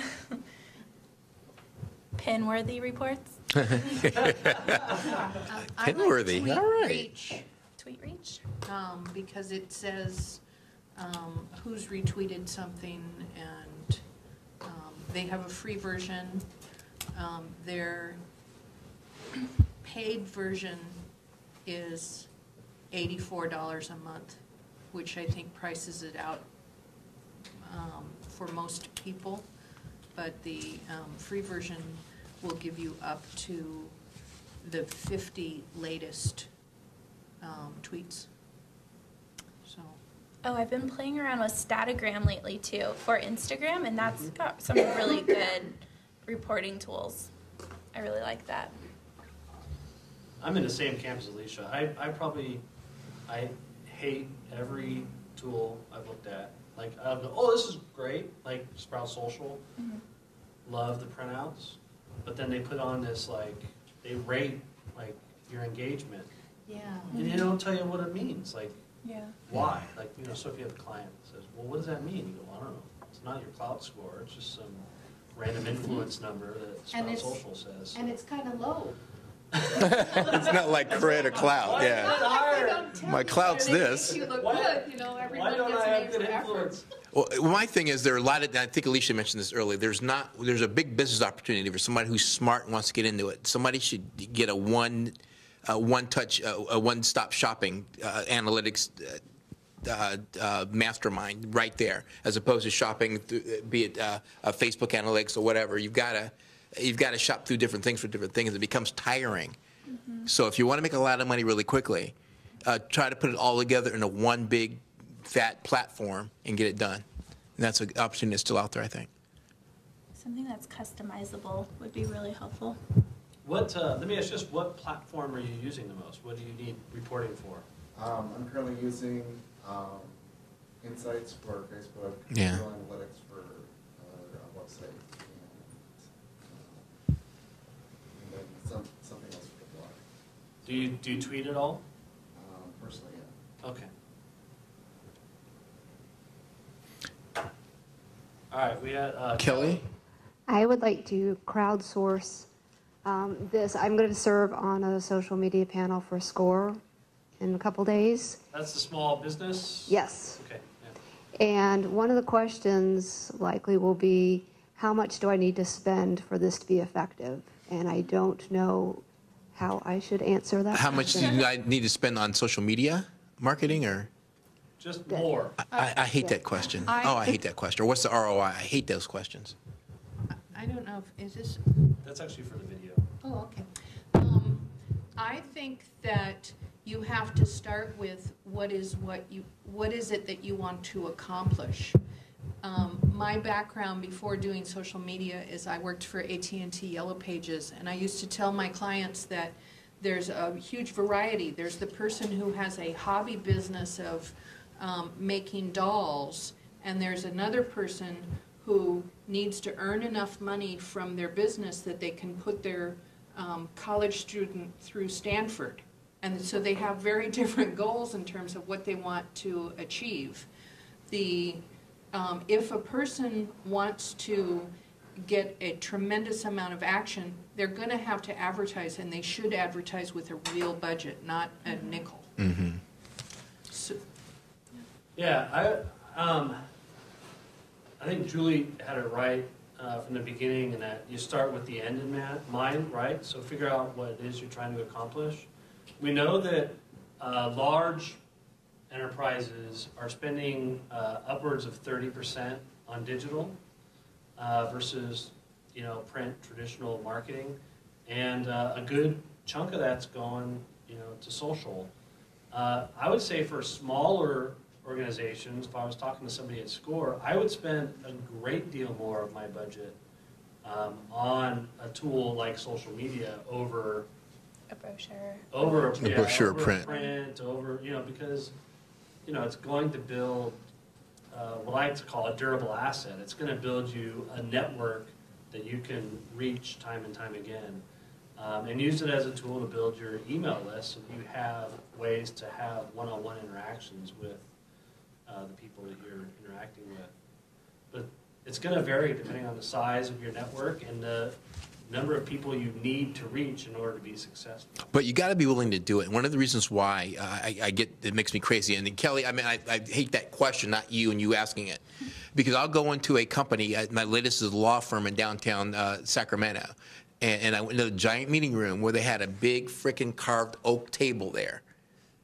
Pin-worthy reports. Uh, I like Pin-worthy, Tweet all right. Reach, Tweet Reach. um, because it says um, who's retweeted something, and um, they have a free version. Um, their paid version is eighty-four dollars a month, which I think prices it out um, for most people, but the um, free version will give you up to the fifty latest um, tweets. So. Oh, I've been playing around with Statagram lately too for Instagram, and that's got some really good reporting tools. I really like that. I'm in the same camp as Alicia. I, I probably, I hate every tool I've looked at. Like, I'll go, oh, this is great, like Sprout Social. Mm-hmm. Love the printouts. But then they put on this, like, they rate, like, your engagement. Yeah. And they don't tell you what it means. Like, yeah. why? Like, you know, so if you have a client that says, well, what does that mean? You go, well, I don't know. It's not your clout score. It's just some random influence number that And Sprout it's- Social says. And it's kind of low. It's not like cred or clout, yeah. My clout's this. You look Why- good, you know, Why everyone don't gets I an have A good for effort. influence? Well, my thing is there are a lot of, I think Alicia mentioned this earlier, there's not, there's a big business opportunity for somebody who's smart and wants to get into it. Somebody should get a one, uh, one touch, uh, a one-stop shopping uh, analytics uh, uh, uh, mastermind right there, as opposed to shopping, through, be it uh, uh, Facebook analytics or whatever. You've got to, you've got to shop through different things for different things. It becomes tiring. Mm-hmm. So if you want to make a lot of money really quickly, uh, try to put it all together in a one big fat platform and get it done. And that's an opportunity that's still out there, I think. Something that's customizable would be really helpful. What, uh, let me ask you this, what platform are you using the most? What do you need reporting for? Um, I'm currently using um, Insights for Facebook, Yeah. Google Analytics for our website, and, uh, and then some, something else for the blog. Do you, do you tweet at all? Um, personally, yeah. Okay. All right, we had, uh. Kelly? I would like to crowdsource um, this. I'm going to serve on a social media panel for SCORE in a couple days. That's the small business? Yes. Okay, yeah. And one of the questions likely will be, how much do I need to spend for this to be effective? And I don't know how I should answer that. How much do question. you guys need to spend on social media marketing, or? Just more. I, I hate that question. I- Oh, I hate that question. Or what's the R O I? I hate those questions. I don't know if, is this, That's actually for the video. oh, okay. Um, I think that you have to start with what is what you, what is it that you want to accomplish? Um, my background before doing social media is I worked for A T and T Yellow Pages, and I used to tell my clients that there's a huge variety. There's the person who has a hobby business of um, making dolls, and there's another person who needs to earn enough money from their business that they can put their um, college student through Stanford. And so they have very different goals in terms of what they want to achieve. The, um, if a person wants to get a tremendous amount of action, they're going to have to advertise, and they should advertise with a real budget, not a nickel. Mm-hmm. So, Yeah, I, um, I think Julie had it right uh, from the beginning, in that you start with the end in ma- mind, right? So figure out what it is you're trying to accomplish. We know that uh, large enterprises are spending uh, upwards of thirty percent on digital uh, versus, you know, print, traditional marketing, and uh, a good chunk of that's going, you know, to social. Uh, I would say for smaller organizations, if I was talking to somebody at SCORE, I would spend a great deal more of my budget um, on a tool like social media over A brochure. over A yeah, brochure over print. print, over, you know, because, you know, it's going to build uh, what I like to call a durable asset. It's going to build you a network that you can reach time and time again. Um, and use it as a tool to build your email list, so that you have ways to have one-on-one interactions with uh, the people that you're interacting with. But it's going to vary depending on the size of your network and the number of people you need to reach in order to be successful. But you got to be willing to do it. One of the reasons why uh, I, I get it makes me crazy, and then Kelly, I mean, I, I hate that question, not you and you asking it, because I'll go into a company. Uh, my latest is a law firm in downtown uh, Sacramento, and, and I went into a giant meeting room where they had a big freaking carved oak table there.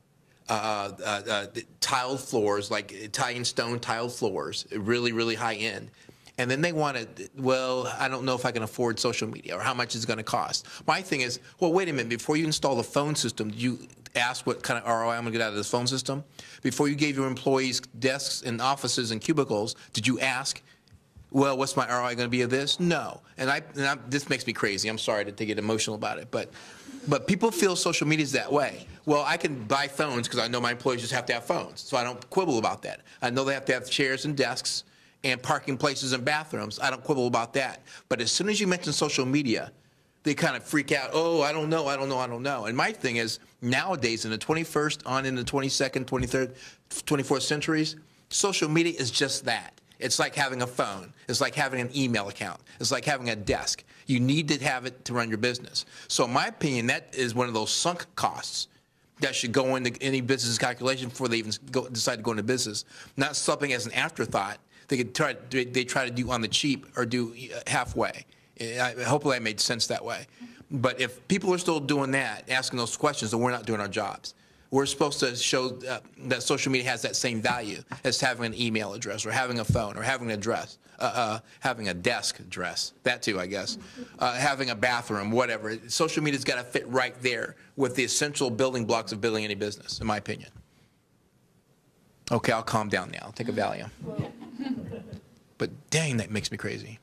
uh, uh, uh, tiled floors, like Italian stone tiled floors, really, really high end. And then they wanted, well, I don't know if I can afford social media or how much it's going to cost. My thing is, well, wait a minute. Before you install the phone system, did you ask what kind of R O I I'm going to get out of this phone system? Before you gave your employees desks and offices and cubicles, did you ask, well, what's my R O I going to be of this? No. And, I, and I, this makes me crazy. I'm sorry to, to get emotional about it. But, but people feel social media is that way. Well, I can buy phones because I know my employees just have to have phones. So I don't quibble about that. I know they have to have chairs and desks and parking places and bathrooms. I don't quibble about that. But as soon as you mention social media, they kind of freak out. Oh, I don't know, I don't know, I don't know. And my thing is, nowadays in the twenty-first, on in the twenty-second, twenty-third, twenty-fourth centuries, social media is just that. It's like having a phone. It's like having an email account. It's like having a desk. You need to have it to run your business. So in my opinion, that is one of those sunk costs that should go into any business calculation before they even go, decide to go into business, not something as an afterthought. They could try. They try to do on the cheap or do halfway. I, hopefully, I made sense that way. But if people are still doing that, asking those questions, then we're not doing our jobs. We're supposed to show uh, that social media has that same value as having an email address or having a phone or having an address, uh, uh, having a desk address. That too, I guess. Uh, having a bathroom, whatever. Social media's got to fit right there with the essential building blocks of building any business, in my opinion. Okay, I'll calm down now. I'll take a Valium. But dang, that makes me crazy.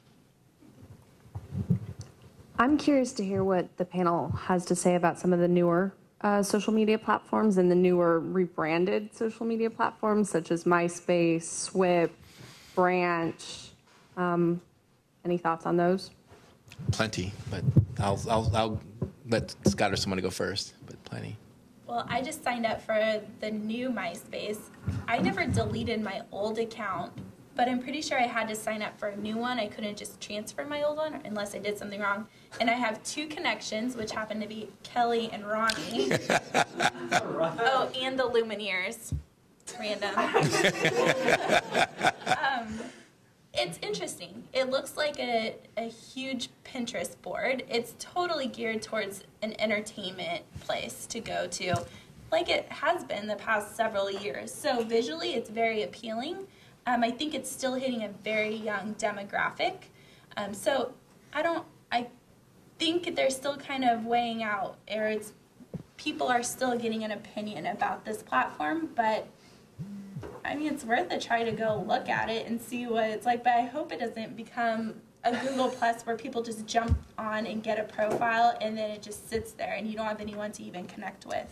I'm curious to hear what the panel has to say about some of the newer uh, social media platforms and the newer rebranded social media platforms, such as MySpace, Swip, Branch. Um, any thoughts on those? Plenty, but I'll, I'll, I'll let Scott or someone go first, but plenty. Well, I just signed up for the new MySpace. I never deleted my old account, but I'm pretty sure I had to sign up for a new one. I couldn't just transfer my old one unless I did something wrong. And I have two connections, which happen to be Kelly and Ronnie. Oh, and the Lumineers. Random. um, it's interesting. It looks like a, a huge Pinterest board. It's totally geared towards an entertainment place to go to, like it has been the past several years. So visually, it's very appealing. Um, I think it's still hitting a very young demographic. Um, so I don't, I think they're still kind of weighing out, or it's, people are still getting an opinion about this platform, but I mean, it's worth a try to go look at it and see what it's like, but I hope it doesn't become a Google Plus where people just jump on and get a profile and then it just sits there and you don't have anyone to even connect with.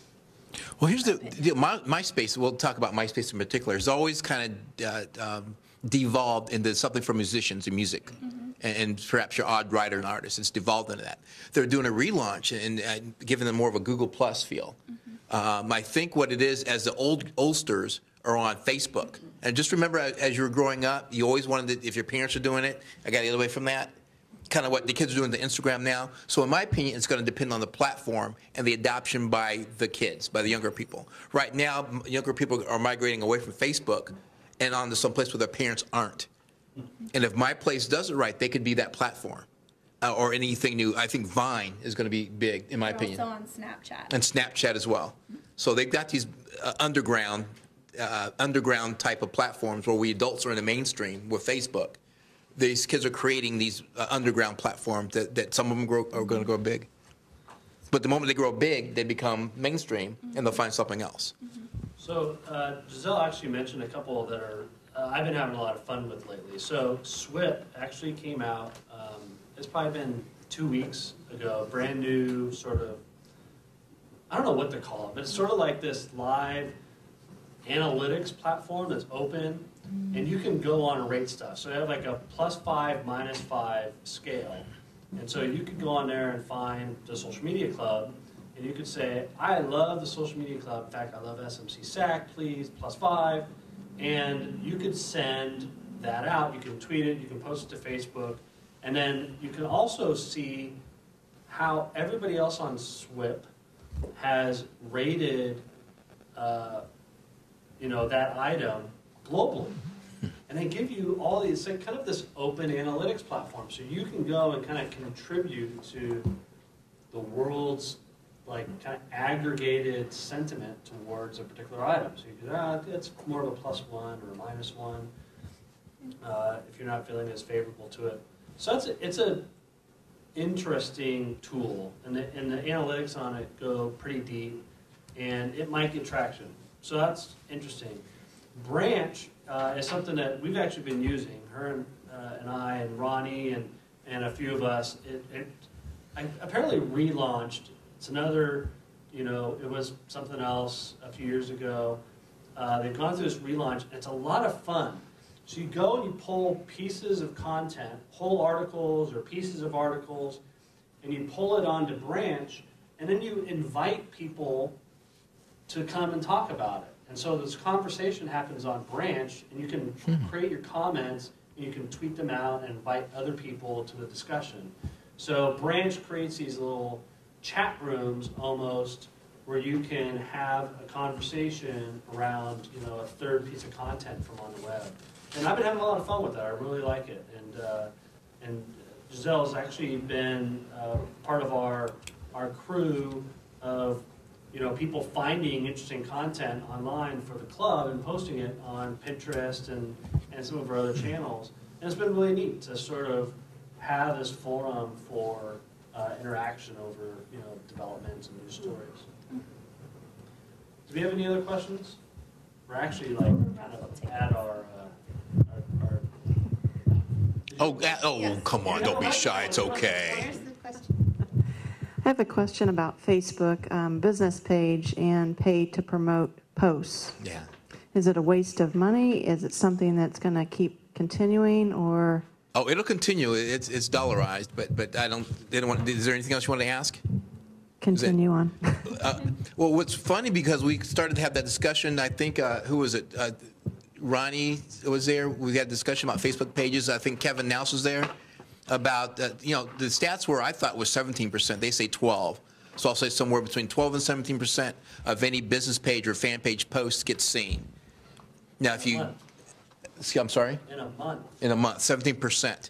Well, here's the, the my, MySpace. We'll talk about MySpace in particular. It's always kind of uh, um, devolved into something for musicians and music, mm-hmm. and, and perhaps your odd writer and artist. It's devolved into that. They're doing a relaunch and, and giving them more of a Google Plus feel. Mm-hmm. um, I think what it is, as the old oldsters are on Facebook, mm-hmm. and just remember, as you were growing up, you always wanted to, if your parents are doing it. I got the other way from that. Kind of what the kids are doing to Instagram now. So in my opinion, it's going to depend on the platform and the adoption by the kids, by the younger people. Right now, younger people are migrating away from Facebook and onto some place where their parents aren't. And if My Place does it right, they could be that platform. Uh, or anything new. I think Vine is going to be big, in my They're opinion. Also on Snapchat. And Snapchat as well. So they've got these uh, underground, uh, underground type of platforms where we adults are in the mainstream with Facebook. These kids are creating these uh, underground platforms that, that some of them grow, are going to grow big. But the moment they grow big, they become mainstream, mm-hmm. and they'll find something else. Mm-hmm. So uh, Giselle actually mentioned a couple that are uh, I've been having a lot of fun with lately. So Swip actually came out. Um, it's probably been two weeks ago. Brand new sort of, I don't know what to call it, but it's sort of like this live analytics platform that's open. And you can go on and rate stuff. So you have like a plus five, minus five scale. And so you could go on there and find the Social Media Club, and you could say, I love the Social Media Club. In fact, I love S M C S A C, please, plus five. And you could send that out. You can tweet it. You can post it to Facebook. And then you can also see how everybody else on Swip has rated uh, you know, that item globally. And they give you all these, like, kind of this open analytics platform. So you can go and kind of contribute to the world's like kind of aggregated sentiment towards a particular item. So you can, ah, it's more of a plus one or a minus one uh, if you're not feeling as favorable to it. So it's a, it's a interesting tool, and the, and the analytics on it go pretty deep, and it might get traction. So that's interesting. Branch uh, is something that we've actually been using. Her and, uh, and I and Ronnie and, and a few of us. It, it I apparently relaunched. It's another, you know, it was something else a few years ago. Uh, they've gone through this relaunch. And it's a lot of fun. So you go and you pull pieces of content, whole articles or pieces of articles, and you pull it onto Branch, and then you invite people to come and talk about it. And so this conversation happens on Branch, and you can create your comments, and you can tweet them out and invite other people to the discussion. So Branch creates these little chat rooms almost where you can have a conversation around, you know, a third piece of content from on the web. And I've been having a lot of fun with that. I really like it. And uh, and Giselle has actually been uh, part of our our crew of, you know, people finding interesting content online for the club and posting it on Pinterest and, and some of our other channels. And it's been really neat to sort of have this forum for uh, interaction over, you know, developments and news stories. Do we have any other questions? We're actually like kind of at our, uh, our, our Oh, uh, oh, well, come on, don't be shy. It's okay. Where's the question? I have a question about Facebook um, business page and pay to promote posts. Yeah. Is it a waste of money? Is it something that's going to keep continuing, or? Oh, it'll continue. It's it's dollarized, but but I don't. They don't want. Is there anything else you want to ask? Continue on. Uh, well, what's funny, because we started to have that discussion. I think uh, who was it? Uh, Ronnie was there. We had a discussion about Facebook pages. I think Kevin Nouse was there. About uh, you know, the stats were, I thought, was seventeen percent. They say twelve. So I'll say somewhere between twelve and seventeen percent of any business page or fan page post gets seen. Now, if you, I'm sorry. In a month. In a month, seventeen percent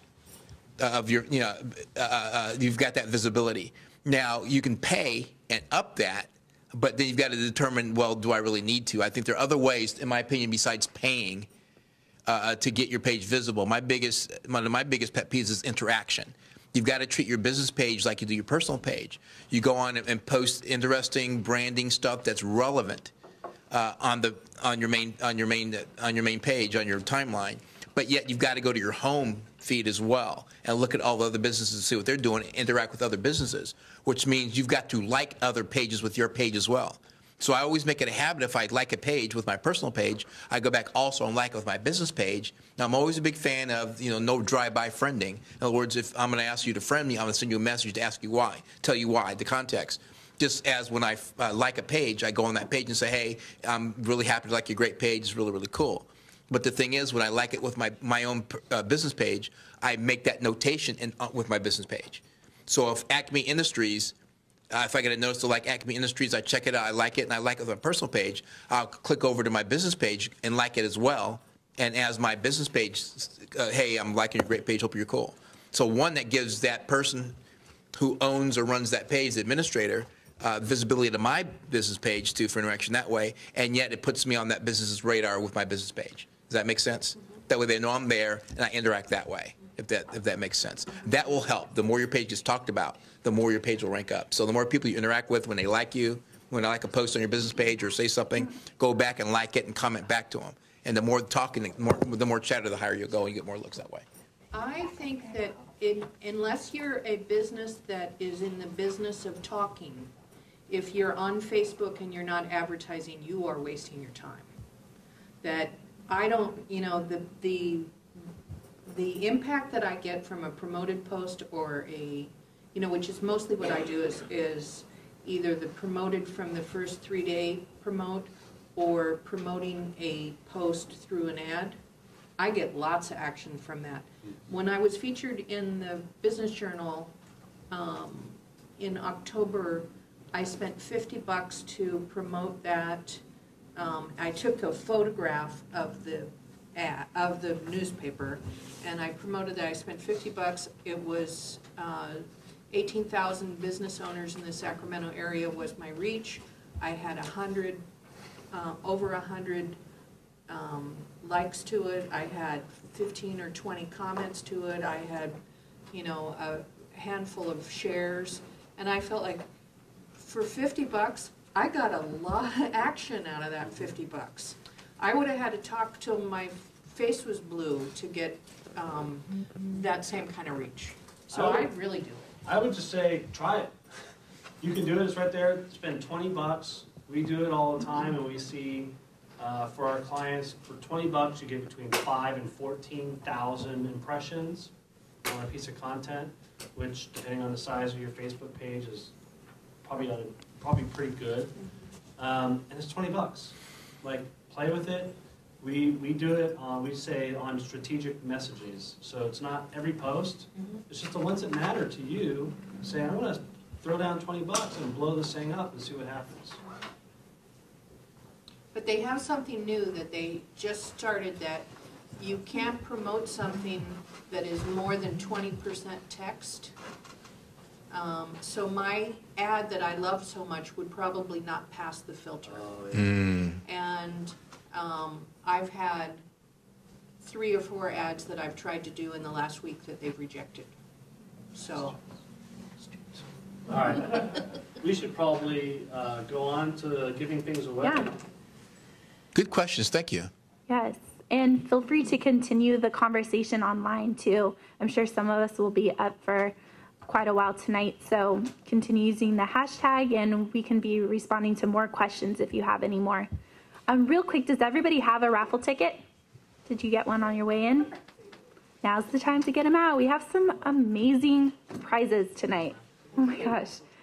of your, you know, uh, uh, you've got that visibility. Now, you can pay and up that, but then you've got to determine, well, do I really need to? I think there are other ways, in my opinion, besides paying uh, to get your page visible. My biggest, one of my biggest pet peeves is interaction. You've got to treat your business page like you do your personal page. You go on and post interesting branding stuff that's relevant uh, on the on your main on your main on your main page, on your timeline. But yet you've got to go to your home feed as well and look at all the other businesses and see what they're doing, and interact with other businesses, which means you've got to like other pages with your page as well. So I always make it a habit, if I like a page with my personal page, I go back also and like it with my business page. Now, I'm always a big fan of, you know, no drive-by friending. In other words, if I'm going to ask you to friend me, I'm going to send you a message to ask you why, tell you why, the context. Just as when I uh, like a page, I go on that page and say, hey, I'm really happy to like your great page. It's really, really cool. But the thing is, when I like it with my, my own uh, business page, I make that notation in, uh, with my business page. So if Acme Industries, uh, if I get a notice to like Acme Industries, I check it out, I like it, and I like it with my personal page, I'll click over to my business page and like it as well. And as my business page, uh, hey, I'm liking your great page, hope you're cool. So one that gives that person who owns or runs that page, the administrator, uh, visibility to my business page too for interaction that way, and yet it puts me on that business's radar with my business page. Does that make sense? That way they know I'm there and I interact that way, if that if that makes sense. That will help. The more your page is talked about, the more your page will rank up. So the more people you interact with when they like you, when I like a post on your business page or say something, go back and like it and comment back to them. And the more talking, the more, the more chatter, the higher you'll go, and you get more looks that way. I think that in, unless you're a business that is in the business of talking, if you're on Facebook and you're not advertising, you are wasting your time. That I don't, you know, the the the impact that I get from a promoted post or a, you know, which is mostly what I do is is either the promoted from the first three day promote or promoting a post through an ad. I get lots of action from that. When I was featured in the Business Journal um, in October, I spent fifty bucks to promote that. Um, I took a photograph of the ad, of the newspaper, and I promoted that. I spent fifty bucks. It was uh, eighteen thousand business owners in the Sacramento area was my reach. I had a hundred, uh, over a hundred um, likes to it. I had fifteen or twenty comments to it. I had, you know, a handful of shares, and I felt like for fifty bucks, I got a lot of action out of that fifty bucks. I would have had to talk till my face was blue to get um, that same kind of reach. So I, would, I really do it. I would just say, try it. You can do it, it's right there, spend twenty bucks. We do it all the time, and we see uh, for our clients, for twenty bucks, you get between five and fourteen thousand impressions on a piece of content, which, depending on the size of your Facebook page, is probably probably pretty good. Um, and it's twenty bucks. Like, play with it. We we do it on, we say on strategic messages. So it's not every post. Mm-hmm. It's just the ones that matter to you. Say, I'm going to throw down twenty bucks and blow this thing up and see what happens. But they have something new that they just started, that you can't promote something that is more than twenty percent text. Um, so my ad that I love so much would probably not pass the filter. Oh, yeah. mm. And um, I've had three or four ads that I've tried to do in the last week that they've rejected. So. All right. We should probably uh, go on to giving things away. Yeah. Good questions. Thank you. Yes. And feel free to continue the conversation online too. I'm sure some of us will be up for quite a while tonight, so continue using the hashtag and we can be responding to more questions if you have any more. Um, real quick, does everybody have a raffle ticket? Did you get one on your way in? Now's the time to get them out. We have some amazing prizes tonight. Oh my gosh.